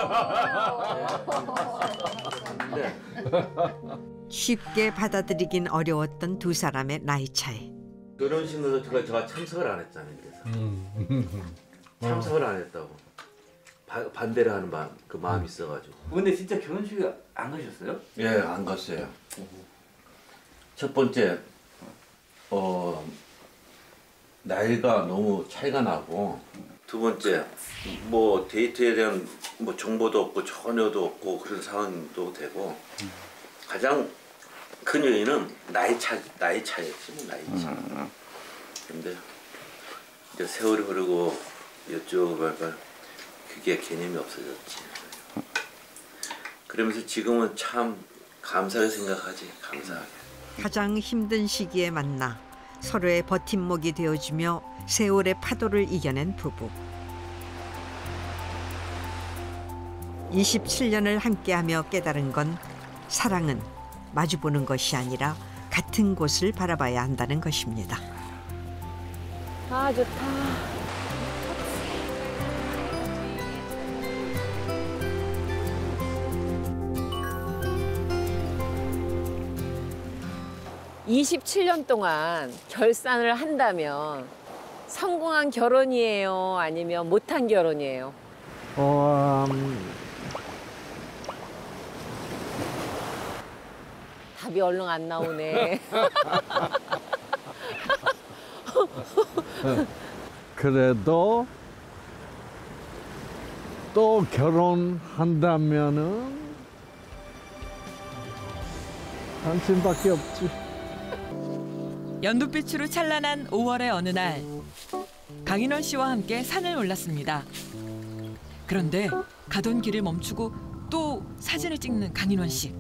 쉽게 받아들이긴 어려웠던 두 사람의 나이 차이. 결혼식에서 제가 참석을 안 했잖아요. 그래서 참석을 안 했다고 반대를 하는 그 마음이 있어가지고. 근데 진짜 결혼식에 안 가셨어요? 예, 안 갔어요. 첫 번째 나이가 너무 차이가 나고, 두 번째 뭐 데이트에 대한 뭐 정보도 없고 전혀도 없고 그런 상황도 되고, 가장 큰 요인은 나이 차였지 뭐 나이 차. 근데 이제 세월이 흐르고 이쪽 그게 개념이 없어졌지. 그러면서 지금은 참 감사하게 생각하지. 감사하게. 가장 힘든 시기에 만나 서로의 버팀목이 되어주며 세월의 파도를 이겨낸 부부. 27년을 함께하며 깨달은 건 사랑은 마주보는 것이 아니라 같은 곳을 바라봐야 한다는 것입니다. 아 좋다. (27년) 동안 결산을 한다면 성공한 결혼이에요? 아니면 못한 결혼이에요? 답이 얼른 안 나오네. 그래도 또 결혼한다면은 당신밖에 없지. 연두빛으로 찬란한 5월의 어느 날 강인원 씨와 함께 산을 올랐습니다. 그런데 가던 길을 멈추고 또 사진을 찍는 강인원 씨.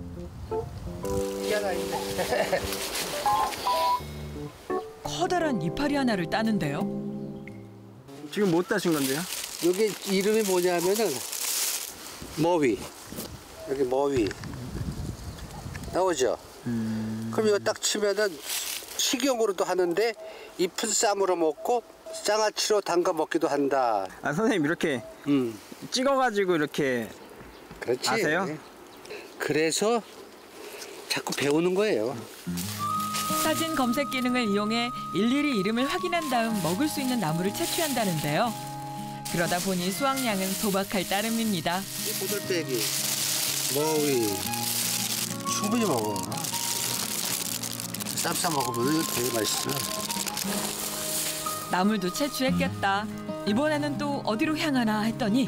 커다란 이파리 하나를 따는데요. 지금 못 따신 건데요? 여기 이름이 뭐냐면은 머위. 여기 머위. 나오죠? 그럼 이거 딱 치면은 식용으로도 하는데 잎은 쌈으로 먹고 장아찌로 담가 먹기도 한다. 아 선생님 이렇게 찍어가지고 이렇게 그렇지. 아세요? 그래서 자꾸 배우는 거예요. 사진 검색 기능을 이용해 일일이 이름을 확인한 다음 먹을 수 있는 나무를 채취한다는데요. 그러다 보니 수확량은 소박할 따름입니다. 이 보들빼기, 머위 충분히 먹어. 쌈 싸 먹으면 이거 되게 맛있어. 나물도 채취했겠다. 이번에는 또 어디로 향하나 했더니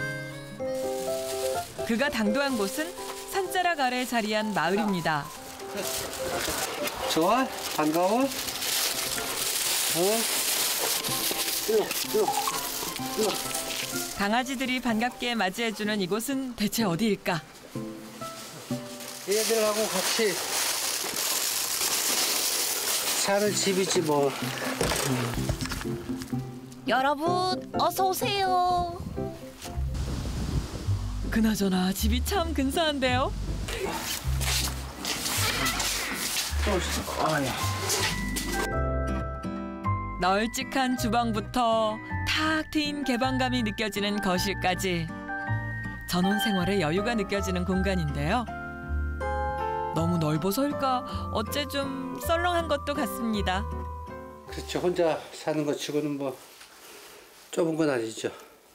그가 당도한 곳은 산자락 아래 자리한 마을입니다. 좋아? 반가워? 강아지들이 반갑게 맞이해주는 이곳은 대체 어디일까? 얘들하고 같이 사는 집이지 뭐. 여러분 어서 오세요. 그나저나 집이 참 근사한데요. 널찍한 주방부터 탁 트인 개방감이 느껴지는 거실까지 전원 생활의 여유가 느껴지는 공간인데요. 너무 넓어서일까 어째 좀 썰렁한 것도 같습니다. 그렇죠. 혼자 사는 것 치고는 뭐 좁은 건 아니죠.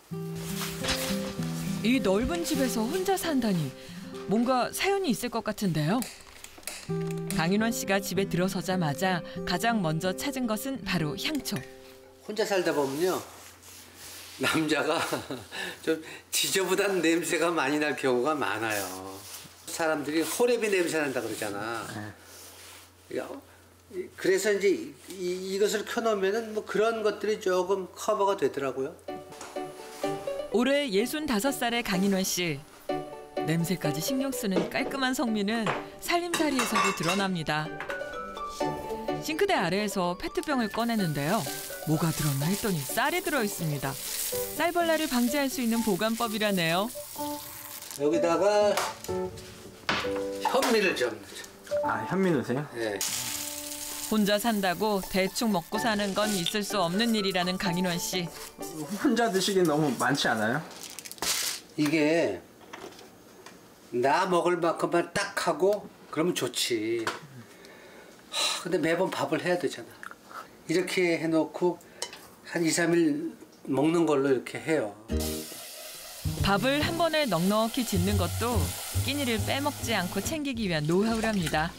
이 넓은 집에서 혼자 산다니 뭔가 사연이 있을 것 같은데요. 강인원 씨가 집에 들어서자마자 가장 먼저 찾은 것은 바로 향초. 혼자 살다 보면요. 남자가 좀 지저분한 냄새가 많이 날 경우가 많아요. 사람들이 호레비 냄새 난다 그러잖아. 그래서 이제 이것을 켜놓으면은 뭐 그런 것들이 조금 커버가 되더라고요. 올해 65살의 강인원 씨. 냄새까지 신경 쓰는 깔끔한 성미는 살림살이에서도 드러납니다. 싱크대 아래에서 페트병을 꺼내는데요. 뭐가 들었나 했더니 쌀이 들어있습니다. 쌀벌레를 방지할 수 있는 보관법이라네요. 여기다가 현미를 좀 넣죠. 아 현미 넣으세요? 네. 혼자 산다고 대충 먹고 사는 건 있을 수 없는 일이라는 강인원 씨. 혼자 드시긴 너무 많지 않아요? 이게 나 먹을 만큼만 딱 하고 그러면 좋지. 근데 매번 밥을 해야 되잖아. 이렇게 해놓고 한 2, 3일 먹는 걸로 이렇게 해요. 밥을 한 번에 넉넉히 짓는 것도 끼니를 빼먹지 않고 챙기기 위한 노하우랍니다.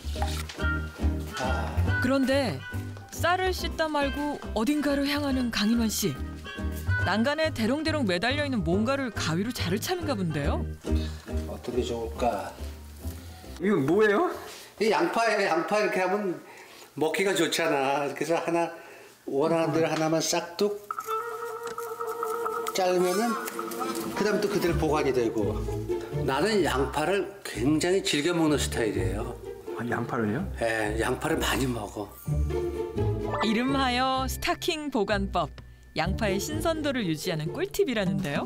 그런데 쌀을 씻다 말고 어딘가로 향하는 강인원 씨. 난간에 대롱대롱 매달려 있는 뭔가를 가위로 자를 차는가 본데요. 어떻게 좋을까? 이거 뭐예요? 이 양파예요. 양파 이렇게 하면 먹기가 좋잖아. 그래서 하나 원하는 대로 하나만 싹둑 자르면은 그다음 또 그대로 보관이 되고. 나는 양파를 굉장히 즐겨 먹는 스타일이에요. 아, 양파를요? 네, 양파를 많이 먹어. 이름하여 스타킹 보관법. 양파의 신선도를 유지하는 꿀팁이라는데요.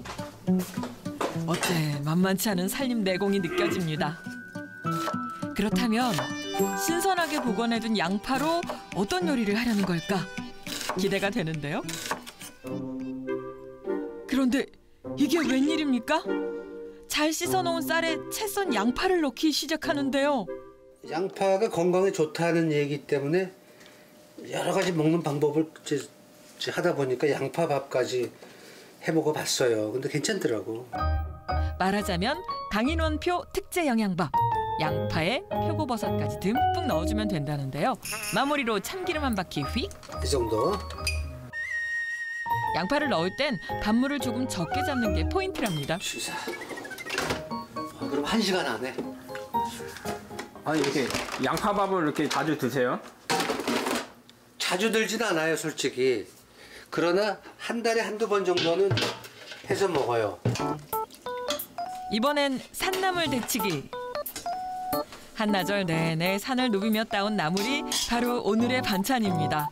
어째 만만치 않은 살림 내공이 느껴집니다. 그렇다면 신선하게 보관해둔 양파로 어떤 요리를 하려는 걸까? 기대가 되는데요. 그런데 이게 웬일입니까? 잘 씻어놓은 쌀에 채 썬 양파를 넣기 시작하는데요. 양파가 건강에 좋다는 얘기 때문에 여러 가지 먹는 방법을 하다 보니까 양파밥까지 해먹어 봤어요. 근데 괜찮더라고. 말하자면 강인원표 특제 영양밥. 양파에 표고버섯까지 듬뿍 넣어주면 된다는데요. 마무리로 참기름 한 바퀴 휙. 이 정도. 양파를 넣을 땐 밥물을 조금 적게 잡는 게 포인트랍니다. 그럼 1시간 안에 아니 이렇게 양파밥을 이렇게 자주 드세요? 자주 들진 않아요, 솔직히. 그러나 한 달에 한두 번 정도는 해서 먹어요. 이번엔 산나물 데치기. 한나절 내내 산을 누비며 따온 나물이 바로 오늘의 반찬입니다.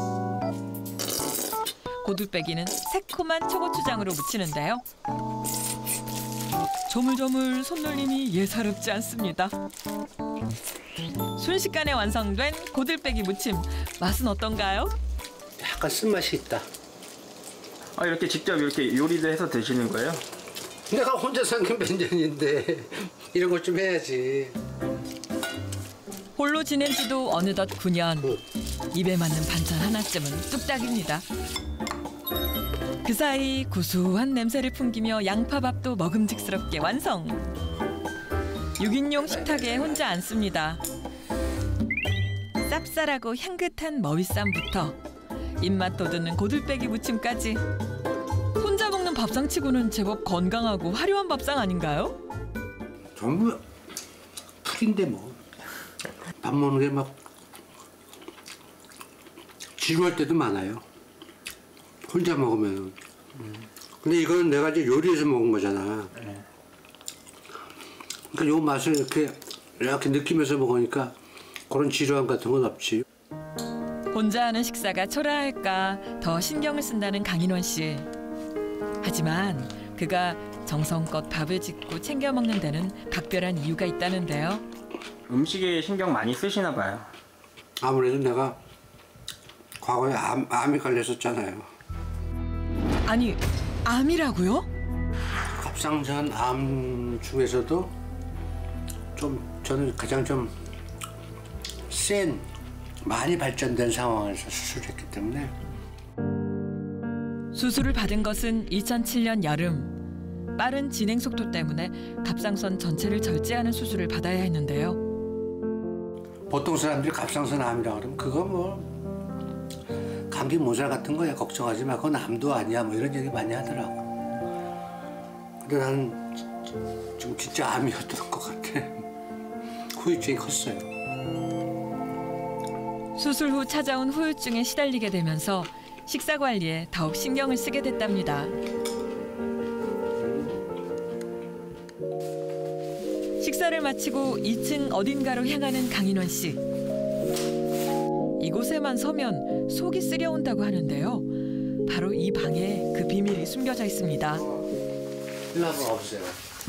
고들빼기는 새콤한 초고추장으로 무치는데요. 조물조물 손놀림이 예사롭지 않습니다. 순식간에 완성된 고들빼기 무침. 맛은 어떤가요? 약간 쓴맛이 있다. 아 이렇게 직접 이렇게 요리도 해서 드시는 거예요? 내가 혼자 산 게 몇 년인데 이런 걸 좀 해야지. 홀로 지낸 지도 어느덧 9년. 입에 맞는 반찬 하나쯤은 뚝딱입니다. 그 사이 구수한 냄새를 풍기며 양파밥도 먹음직스럽게 완성. 6인용 식탁에 혼자 앉습니다. 쌉쌀하고 향긋한 머위쌈부터 입맛 돋우는 고들빼기 무침까지. 혼자 먹는 밥상치고는 제법 건강하고 화려한 밥상 아닌가요? 전부 풀인데 뭐. 밥 먹는 게 막 지루할 때도 많아요. 혼자 먹으면. 근데 이거는 내가 이제 요리해서 먹은 거잖아. 그러니까 요 맛을 이렇게 느끼면서 먹으니까 그런 지루함 같은 건 없지. 혼자 하는 식사가 초라할까 더 신경을 쓴다는 강인원 씨. 하지만 그가 정성껏 밥을 짓고 챙겨 먹는 데는 각별한 이유가 있다는데요. 음식에 신경 많이 쓰시나 봐요. 아무래도 내가 과거에 암이 걸렸었잖아요. 아니, 암이라고요? 갑상선 암 중에서도 저는 가장 좀 센 많이 발전된 상황에서 수술했기 때문에. 수술을 받은 것은 2007년 여름. 빠른 진행 속도 때문에 갑상선 전체를 절제하는 수술을 받아야 했는데요. 보통 사람들이 갑상선 암이라고 그러면 그거 뭐 감기 모살 같은 거야, 걱정하지 마, 그건 암도 아니야, 뭐 이런 얘기 많이 하더라고. 근데 나는 좀 진짜 암이었던 것 같아. 후유증이 컸어요. 수술 후 찾아온 후유증에 시달리게 되면서 식사 관리에 더욱 신경을 쓰게 됐답니다. 식사를 마치고 2층 어딘가로 향하는 강인원 씨. 이곳에만 서면 속이 쓰려온다고 하는데요. 바로 이 방에 그 비밀이 숨겨져 있습니다. 일로 한번 와보세요.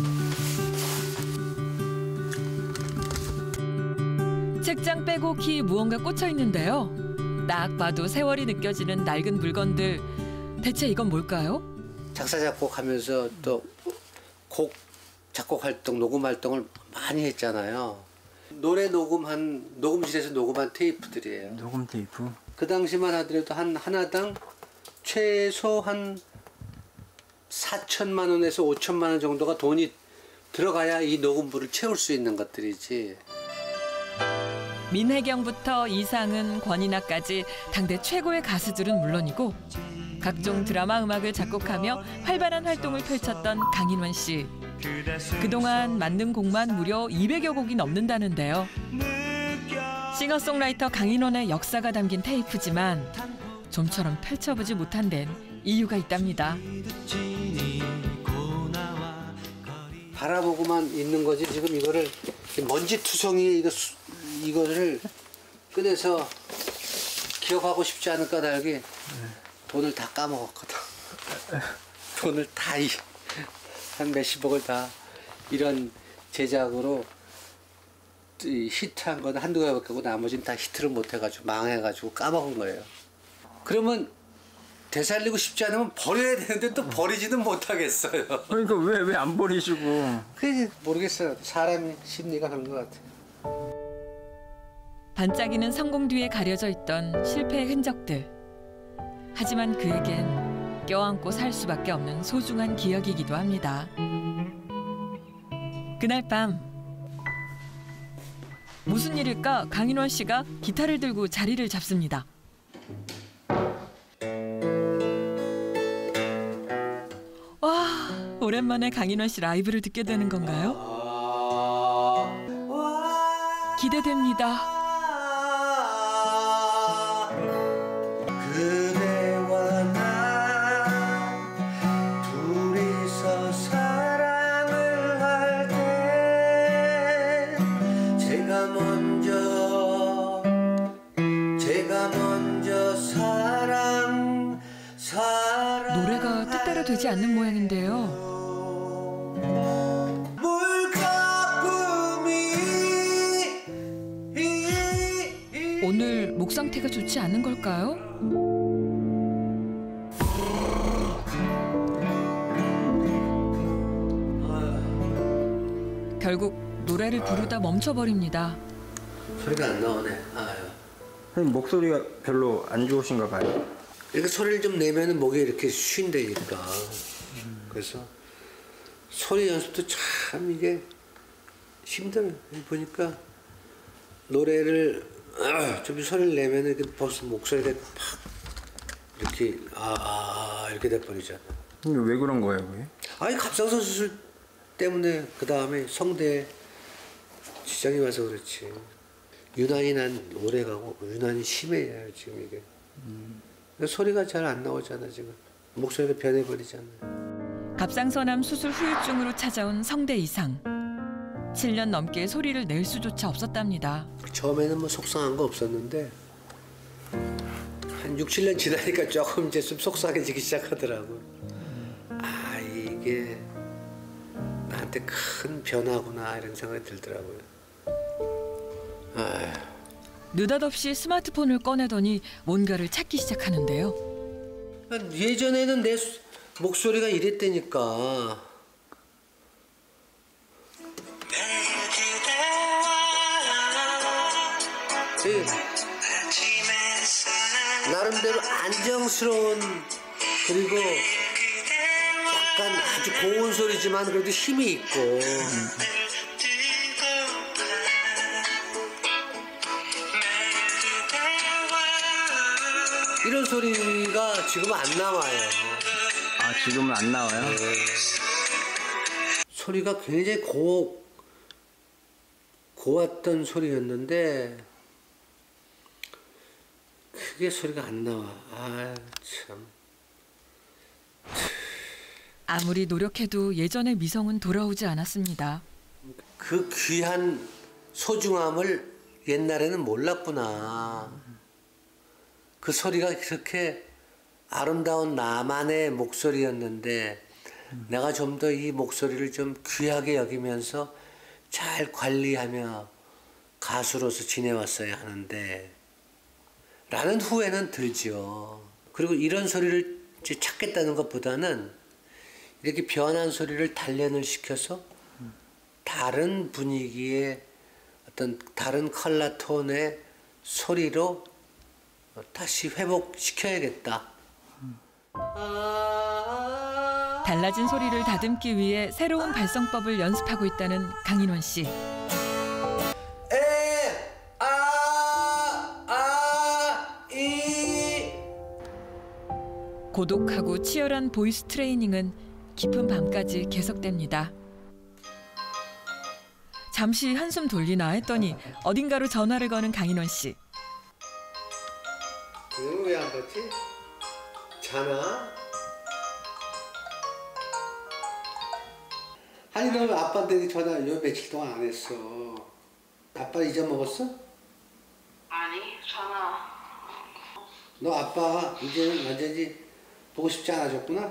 책장 빼곡히 무언가 꽂혀 있는데요. 딱 봐도 세월이 느껴지는 낡은 물건들. 대체 이건 뭘까요? 작사 작곡하면서 또 곡 작곡 활동, 녹음 활동을 많이 했잖아요. 노래 녹음실에서 녹음한 테이프들이에요. 녹음 테이프? 그 당시만 하더라도 하나당 최소 한 4천만 원에서 5천만 원 정도가 돈이 들어가야 이 녹음부를 채울 수 있는 것들이지. 민혜경부터 이상은, 권이나까지 당대 최고의 가수들은 물론이고 각종 드라마 음악을 작곡하며 활발한 활동을 펼쳤던 강인원 씨. 그동안 만든 곡만 무려 200여 곡이 넘는다는데요. 싱어송라이터 강인원의 역사가 담긴 테이프지만 좀처럼 펼쳐보지 못한 데는 이유가 있답니다. 바라보고만 있는 거지. 지금 이거를 먼지투성이 이거를 꺼내서 기억하고 싶지 않을 까닭에 돈을 다 까먹었거든. 돈을 다 한 몇십억을 다 이런 제작으로 히트한 건 한두 개밖에 없고 나머지는 다 히트를 못해가지고 망해가지고 까먹은 거예요. 그러면 되살리고 싶지 않으면 버려야 되는데 또 버리지는 못하겠어요. 그러니까 왜 안 버리시고? 그게 모르겠어요. 사람의 심리가 그런 것 같아요. 반짝이는 성공 뒤에 가려져 있던 실패의 흔적들. 하지만 그에겐 껴안고 살 수밖에 없는 소중한 기억이기도 합니다. 그날 밤 무슨 일일까 강인원 씨가 기타를 들고 자리를 잡습니다. 와, 오랜만에 강인원 씨 라이브를 듣게 되는 건가요? 기대됩니다. 그대와 나 둘이서 사랑을 할 때 제가 먼저 사랑 노래가 뜻대로 되지 않는 모양인데요. 오늘 목 상태가 좋지 않은 걸까요? 결국 노래를 부르다 멈춰버립니다. 소리가 안 나오네. 아유. 선생님 목소리가 별로 안 좋으신가 봐요. 이렇게 소리를 좀 내면은 목이 이렇게 쉰다니까. 그래서 소리 연습도 참 이게 힘들어요. 보니까 노래를 좀 소리를 내면은 벌써 목소리가 팍 이렇게 이렇게 돼버리잖아. 왜 그런 거예요, 그게? 아니 갑상선 수술 때문에 그 다음에 성대에 지장이 와서 그렇지. 유난히 난 오래 가고 유난히 심해요 지금 이게. 소리가 잘 안 나오잖아 지금. 목소리가 변해버리잖아. 갑상선암 수술 후유증으로 찾아온 성대 이상. 7년 넘게 소리를 낼 수조차 없었답니다. 처음에는 뭐 속상한 거 없었는데 한 6, 7년 지나니까 조금 이제 좀 속상해지기 시작하더라고. 아 이게 나한테 큰 변화구나 이런 생각이 들더라고요. 아휴. 느닷없이 스마트폰을 꺼내더니 뭔가를 찾기 시작하는데요. 예전에는 내 목소리가 이랬다니까. 나름대로 안정스러운 그리고 약간 아주 고운 소리지만 그래도 힘이 있고 이런 소리가 지금 안 나와요. 아 지금은 안 나와요? 네. 소리가 굉장히 고왔던 소리였는데 그게 소리가 안 나와. 아 참. 아무리 노력해도 예전의 미성은 돌아오지 않았습니다. 그 귀한 소중함을 옛날에는 몰랐구나. 그 소리가 그렇게 아름다운 나만의 목소리였는데 내가 좀 더 이 목소리를 좀 귀하게 여기면서 잘 관리하며 가수로서 지내왔어야 하는데 라는 후회는 들죠. 그리고 이런 소리를 찾겠다는 것보다는 이렇게 변한 소리를 단련을 시켜서 다른 분위기의 어떤 다른 컬러 톤의 소리로 다시 회복시켜야겠다. 달라진 소리를 다듬기 위해 새로운 발성법을 연습하고 있다는 강인원 씨. 고독하고 치열한 보이스 트레이닝은 깊은 밤까지 계속됩니다. 잠시 한숨 돌리나 했더니 어딘가로 전화를 거는 강인원 씨. 이거 왜 안 받지? 자나? 아니 너 아빠한테 전화 요 며칠 동안 안 했어. 아빠 잊어먹었어? 아니 전화. 너 아빠 이제는 완전히 보고 싶지 않아졌구나?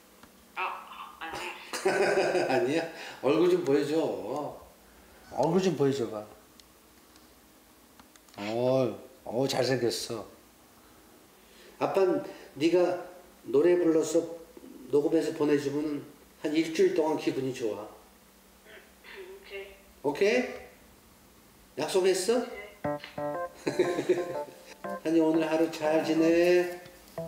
아니. 아니야? 얼굴 좀 보여줘. 얼굴 좀 보여줘봐. 잘생겼어. 아빠는 네가 노래 불러서 녹음해서 보내주면 한 일주일 동안 기분이 좋아. 오케이? 약속했어? 한이 오늘 하루 잘 지내.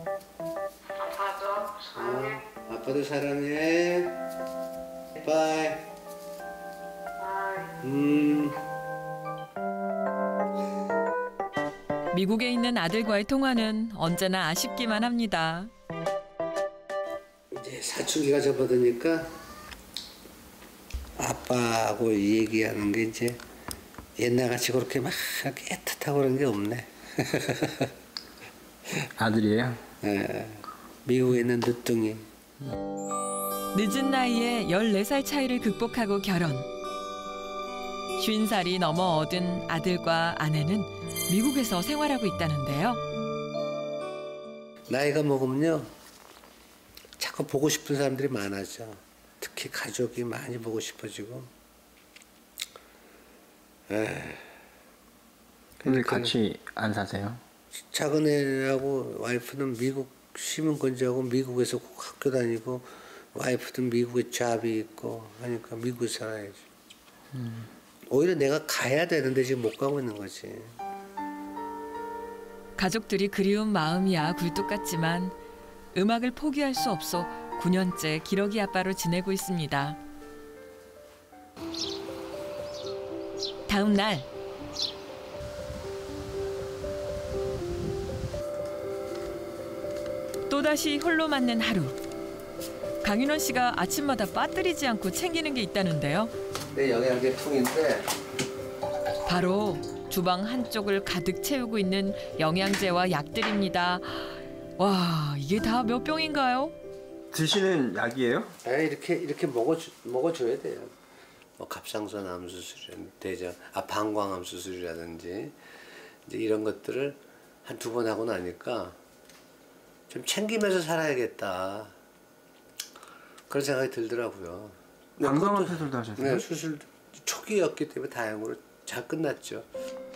아빠도 사랑해. 아빠도 사랑해. 바이. 미국에 있는 아들과의 통화는 언제나 아쉽기만 합니다. 이제 사춘기가 접어드니까 아빠하고 얘기하는 게 이제 옛날같이 그렇게 막 깨끗하고 그런 게 없네. 아들이에요? 네. 미국에 있는 늦둥이. 늦은 나이에 14살 차이를 극복하고 결혼. 50살이 넘어 얻은 아들과 아내는 미국에서 생활하고 있다는데요. 나이가 먹으면요. 자꾸 보고 싶은 사람들이 많아져. 특히 가족이 많이 보고 싶어지고. 근데 같이 안 사세요? 작은 애하고 와이프는 미국 시민권자고 미국에서 학교 다니고 와이프는 미국에 잡이 있고 하니까 미국에 살아야지. 오히려 내가 가야 되는데 지금 못 가고 있는 거지. 가족들이 그리운 마음이야 굴뚝 같지만 음악을 포기할 수 없어 9년째 기러기 아빠로 지내고 있습니다. 다음 날 또다시 홀로 맞는 하루. 강인원 씨가 아침마다 빠뜨리지 않고 챙기는 게 있다는데요. 내 영양제 통인데 바로 주방 한쪽을 가득 채우고 있는 영양제와 약들입니다. 와, 이게 다 몇 병인가요? 드시는 약이에요? 이렇게 먹어줘야 돼요. 뭐 갑상선 암 수술이라든지 방광암 수술이라든지 이제 이런 것들을 한 2번 하고 나니까 좀 챙기면서 살아야겠다. 그런 생각이 들더라고요. 방광암 수술도 하셨어요? 네, 수술 초기였기 때문에 다행으로 잘 끝났죠.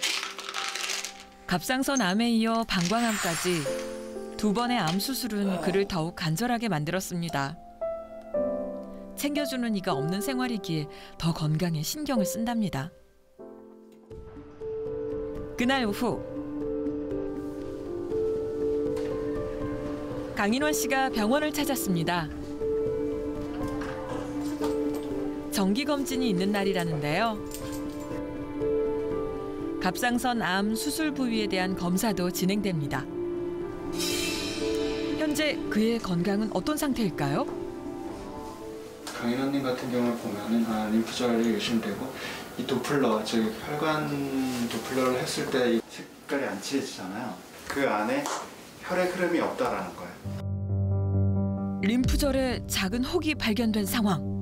갑상선 암에 이어 방광암까지 2번의 암 수술은 그를 더욱 간절하게 만들었습니다. 챙겨주는 이가 없는 생활이기에 더 건강에 신경을 쓴답니다. 그날 오후 강인원 씨가 병원을 찾았습니다. 정기검진이 있는 날이라는데요. 갑상선 암 수술 부위에 대한 검사도 진행됩니다. 현재 그의 건강은 어떤 상태일까요? 강인원님 같은 경우를 보면은 림프절이 의심되고 이 도플러, 즉 혈관 도플러를 했을 때 이 색깔이 안 칠해지잖아요. 그 안에 혈액 흐름이 없다라는 거예요. 림프절에 작은 혹이 발견된 상황.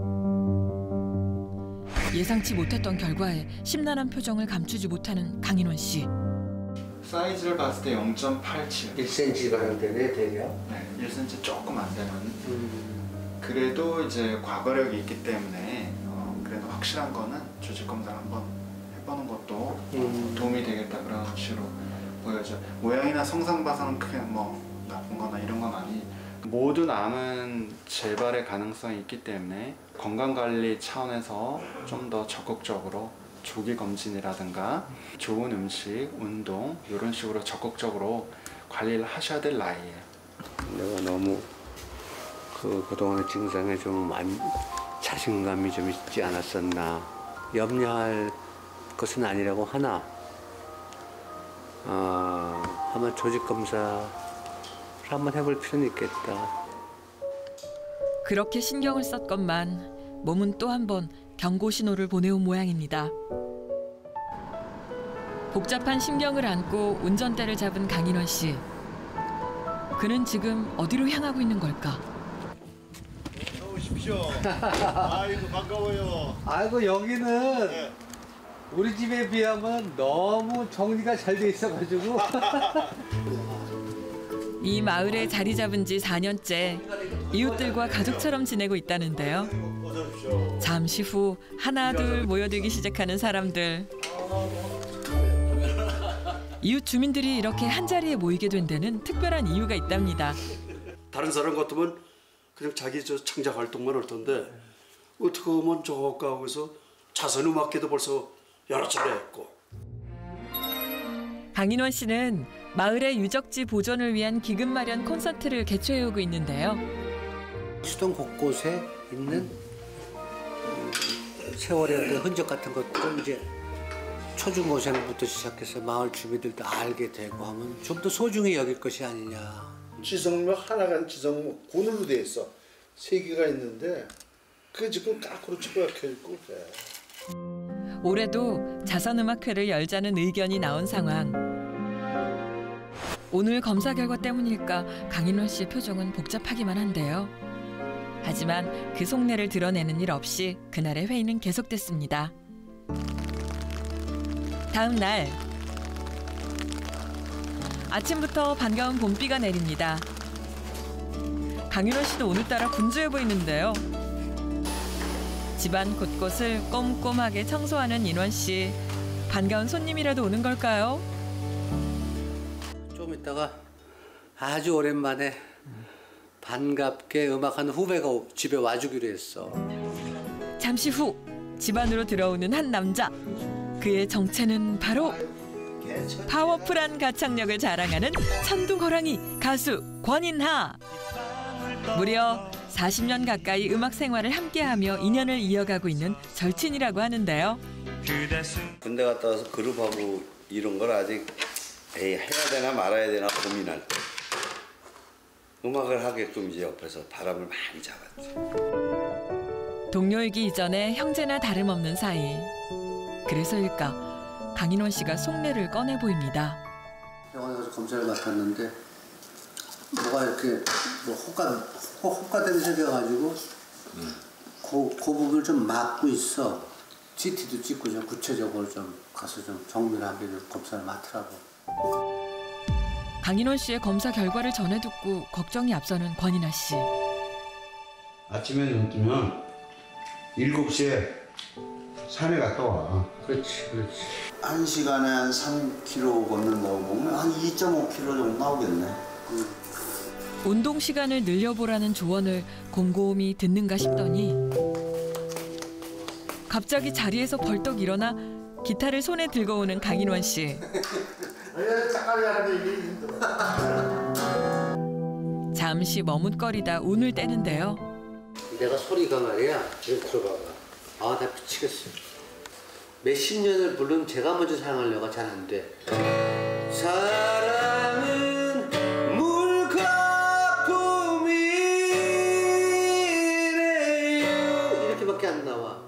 예상치 못했던 결과에 심란한 표정을 감추지 못하는 강인원 씨. 사이즈를 봤을 때 0.87. 1cm 가량 되네, 대략? 네, 1cm 조금 안 되는. 그래도 이제 과거력이 있기 때문에 그래도 확실한 거는 조직 검사를 한번 해보는 것도 도움이 되겠다 그런 식으로 보여져. 모양이나 성상 봐서는 크게 뭐 나쁜거나 이런 건 아니. 모든 암은 재발의 가능성이 있기 때문에 건강관리 차원에서 좀 더 적극적으로 조기 검진이라든가 좋은 음식, 운동 이런 식으로 적극적으로 관리를 하셔야 될 나이예요. 내가 너무 그동안의 증상에 좀 자신감이 좀 있지 않았었나. 염려할 것은 아니라고 하나 한번 조직 검사를 한번 해볼 필요는 있겠다. 그렇게 신경을 썼건만 몸은 또 한 번 경고 신호를 보내온 모양입니다. 복잡한 심경을 안고 운전대를 잡은 강인원 씨. 그는 지금 어디로 향하고 있는 걸까? 오십시오. 아이고 반가워요. 아이고 여기는 우리 집에 비하면 너무 정리가 잘 돼 있어가지고. 이 마을에 자리 잡은 지 4년째 이웃들과 가족처럼 지내고 있다는데요. 잠시 후 하나 둘 모여들기 시작하는 사람들. 이웃 주민들이 이렇게 한자리에 모이게 된 데는 특별한 이유가 있답니다. 다른 사람 같으면 그냥 자기 창작 활동만 할 텐데 어떻게 보면 저가고 해서 자선음악회도 벌써 여러 차례 했고. 강인원 씨는 마을의 유적지 보존을 위한 기금 마련 콘서트를 개최해오고 있는데요. 수동 곳곳에 있는 세월의 흔적 같은 것들을 이제 초중고생부터 시작해서 마을 주민들도 알게 되고 하면 좀 더 소중히 여길 것이 아니냐. 지성록 하나가 지성록 고늘로 돼 있어. 3개가 있는데 그게 지금 까꾸로 처박혀 있고 그래. 올해도 자선음악회를 열자는 의견이 나온 상황. 오늘 검사 결과 때문일까 강인원 씨의 표정은 복잡하기만 한데요. 하지만 그 속내를 드러내는 일 없이 그날의 회의는 계속됐습니다. 다음 날 아침부터 반가운 봄비가 내립니다. 강인원 씨도 오늘따라 분주해 보이는데요. 집안 곳곳을 꼼꼼하게 청소하는 인원 씨. 반가운 손님이라도 오는 걸까요? 좀 이따가 아주 오랜만에 반갑게 음악하는 후배가 집에 와주기로 했어. 잠시 후 집안으로 들어오는 한 남자. 그의 정체는 바로 파워풀한 가창력을 자랑하는 천둥호랑이 가수 권인하. 무려 40년 가까이 음악 생활을 함께하며 인연을 이어가고 있는 절친이라고 하는데요. 군대 갔다 와서 그룹하고 이런 걸 아직 해야 되나 말아야 되나 고민할 때 음악을 하게끔 이제 옆에서 바람을 많이 잡았지. 동료이기 이전에 형제나 다름없는 사이. 그래서일까 강인원 씨가 속내를 꺼내 보입니다. 병원에 가서 검사를 맡았는데 뭐가 이렇게 뭐 혹가되는 생겨가지고 그 부분을 좀 막고 있어. CT도 찍고 좀 구체적으로 좀 가서 좀 정밀하게 좀 검사를 맡으라고. 강인원 씨의 검사 결과를 전해 듣고 걱정이 앞서는 권인하 씨. 아침에 눈 뜨면 7시에 산에 갔다 와. 그렇지. 1시간에 한 3km 걷는다고 보면 한 2.5km 정도 나오겠네. 운동 시간을 늘려보라는 조언을 곰곰이 듣는가 싶더니 갑자기 자리에서 벌떡 일어나 기타를 손에 들고 오는 강인원 씨. 잠시 머뭇거리다 운을 떼는데요. 내가 소리가 말이야. 이렇게 들어봐봐. 아, 나 미치겠어. 몇십 년을 부른 제가 먼저 사랑하려고 잘 안 돼. 사랑은 물거품이래요. 이렇게밖에 안 나와.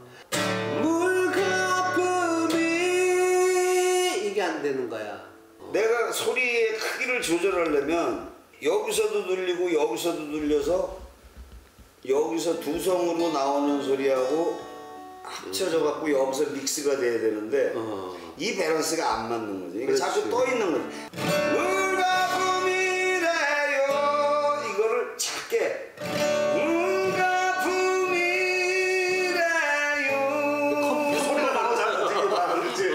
물거품이 이게 안 되는 거야. 내가 소리의 크기를 조절하려면 여기서도 들리고 여기서도 들려서 여기서 두성으로 나오는 소리하고 합쳐져 갖고 여기서 믹스가 돼야 되는데 이 밸런스가 안 맞는 거지. 그러니까 자꾸 떠 있는 거지. 물거품이래요. 이거를 작게 물거품이래요. 소리가 나오잖아. 되게 많은지.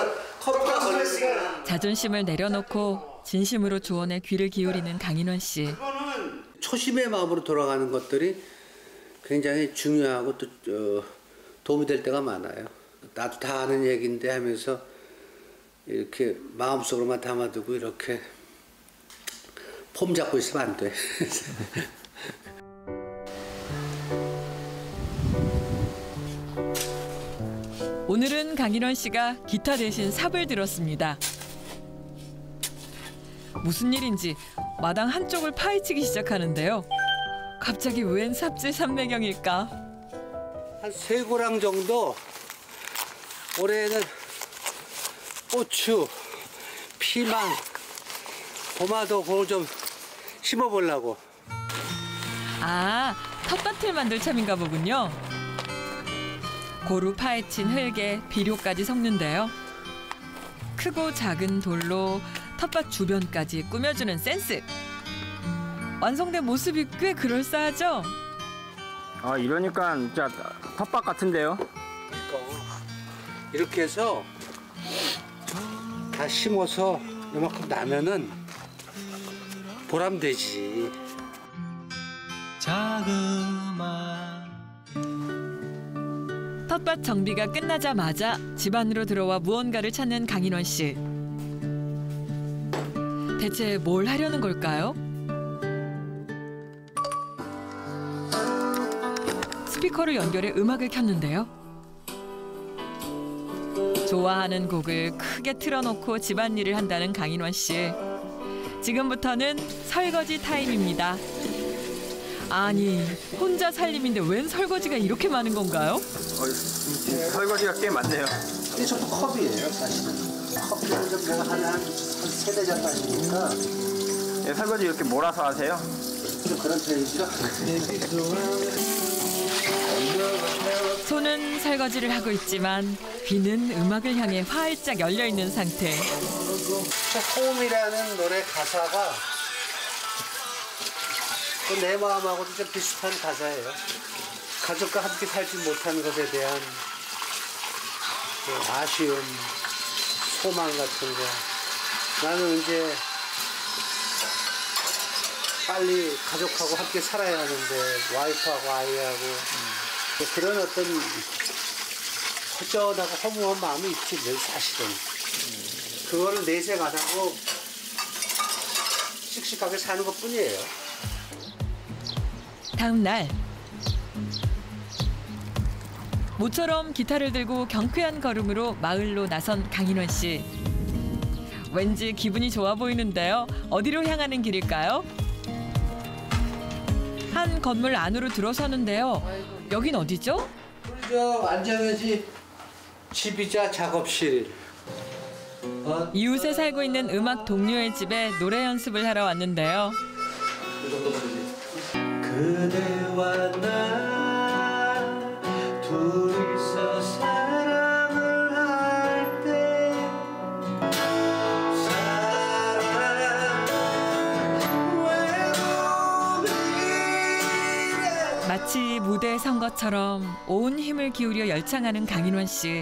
자존심을 내려놓고 진심으로 조언에 귀를 기울이는 강인원 씨. 초심의 마음으로 돌아가는 것들이 굉장히 중요하고 또 도움이 될 때가 많아요. 나도 다 아는 얘기인데 하면서 이렇게 마음속으로만 담아두고 이렇게 폼 잡고 있으면 안 돼. 오늘은 강인원 씨가 기타 대신 삽을 들었습니다. 무슨 일인지 마당 한쪽을 파헤치기 시작하는데요. 갑자기 웬 삽질 삼매경일까? 한 3고랑 정도. 올해는 고추, 피망, 도마도 그걸 좀 심어보려고. 아, 텃밭을 만들 참인가 보군요. 고루 파헤친 흙에 비료까지 섞는데요. 크고 작은 돌로 텃밭 주변까지 꾸며주는 센스. 완성된 모습이 꽤 그럴싸하죠? 아, 이러니까 진짜 텃밭 같은데요? 이렇게 해서 다 심어서 이만큼 나면은 보람되지. 텃밭 정비가 끝나자마자 집안으로 들어와 무언가를 찾는 강인원 씨. 대체 뭘 하려는 걸까요? 스피커를 연결해 음악을 켰는데요. 좋아하는 곡을 크게 틀어놓고 집안일을 한다는 강인원 씨. 지금부터는 설거지 타임입니다. 아니, 혼자 살림인데 웬 설거지가 이렇게 많은 건가요? 설거지가 꽤 많네요. 근데 저도 컵이에요, 사실은. 커피는 좀 내가 한 3-4잔 마시니까. 예, 설거지 이렇게 몰아서 하세요? 좀 그런 편이죠. 손은 설거지를 하고 있지만 귀는 음악을 향해 활짝 열려 있는 상태. 홈이라는 노래 가사가 또 내 마음하고도 좀 비슷한 가사예요. 가족과 함께 살지 못한 것에 대한 그 아쉬움, 소망 같은 거. 나는 이제 빨리 가족하고 함께 살아야 하는데 와이프하고 아이하고 그런 어떤 허전하고 허무한 마음이 있지 늘 사실은. 그거를 내색 안 하고 씩씩하게 사는 것뿐이에요. 다음 날 모처럼 기타를 들고 경쾌한 걸음으로 마을로 나선 강인원 씨. 왠지 기분이 좋아 보이는데요. 어디로 향하는 길일까요? 한 건물 안으로 들어서는데요. 여긴 어디죠? 우리 저 안정현 씨 집이자 작업실. 이웃에 살고 있는 음악 동료의 집에 노래 연습을 하러 왔는데요. 그대와 나 둘이서 사랑을 할 때 마치 무대에 선 것처럼 온 힘을 기울여 열창하는 강인원 씨.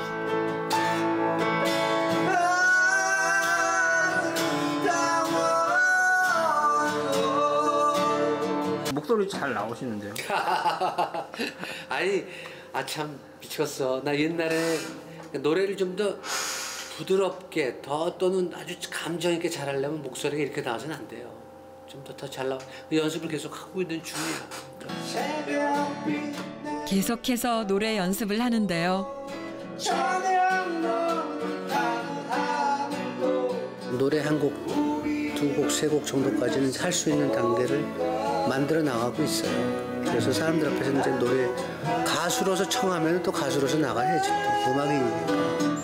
목소리 잘 나오시는데요? 아니, 참 미쳤어. 나 옛날에 노래를 좀 더 부드럽게 또는 아주 감정 있게 잘하려면 목소리가 이렇게 나와서는 안 돼요. 좀 더 잘 나와. 연습을 계속 하고 있는 중이야. 계속해서 노래 연습을 하는데요. 노래 한 곡, 2곡, 3곡 정도까지는 할 수 있는 단계를 만들어 나가고 있어요. 그래서 사람들 앞에서 이제 노래 가수로서 청하면 또 가수로서 나가야지 또 음악이니까.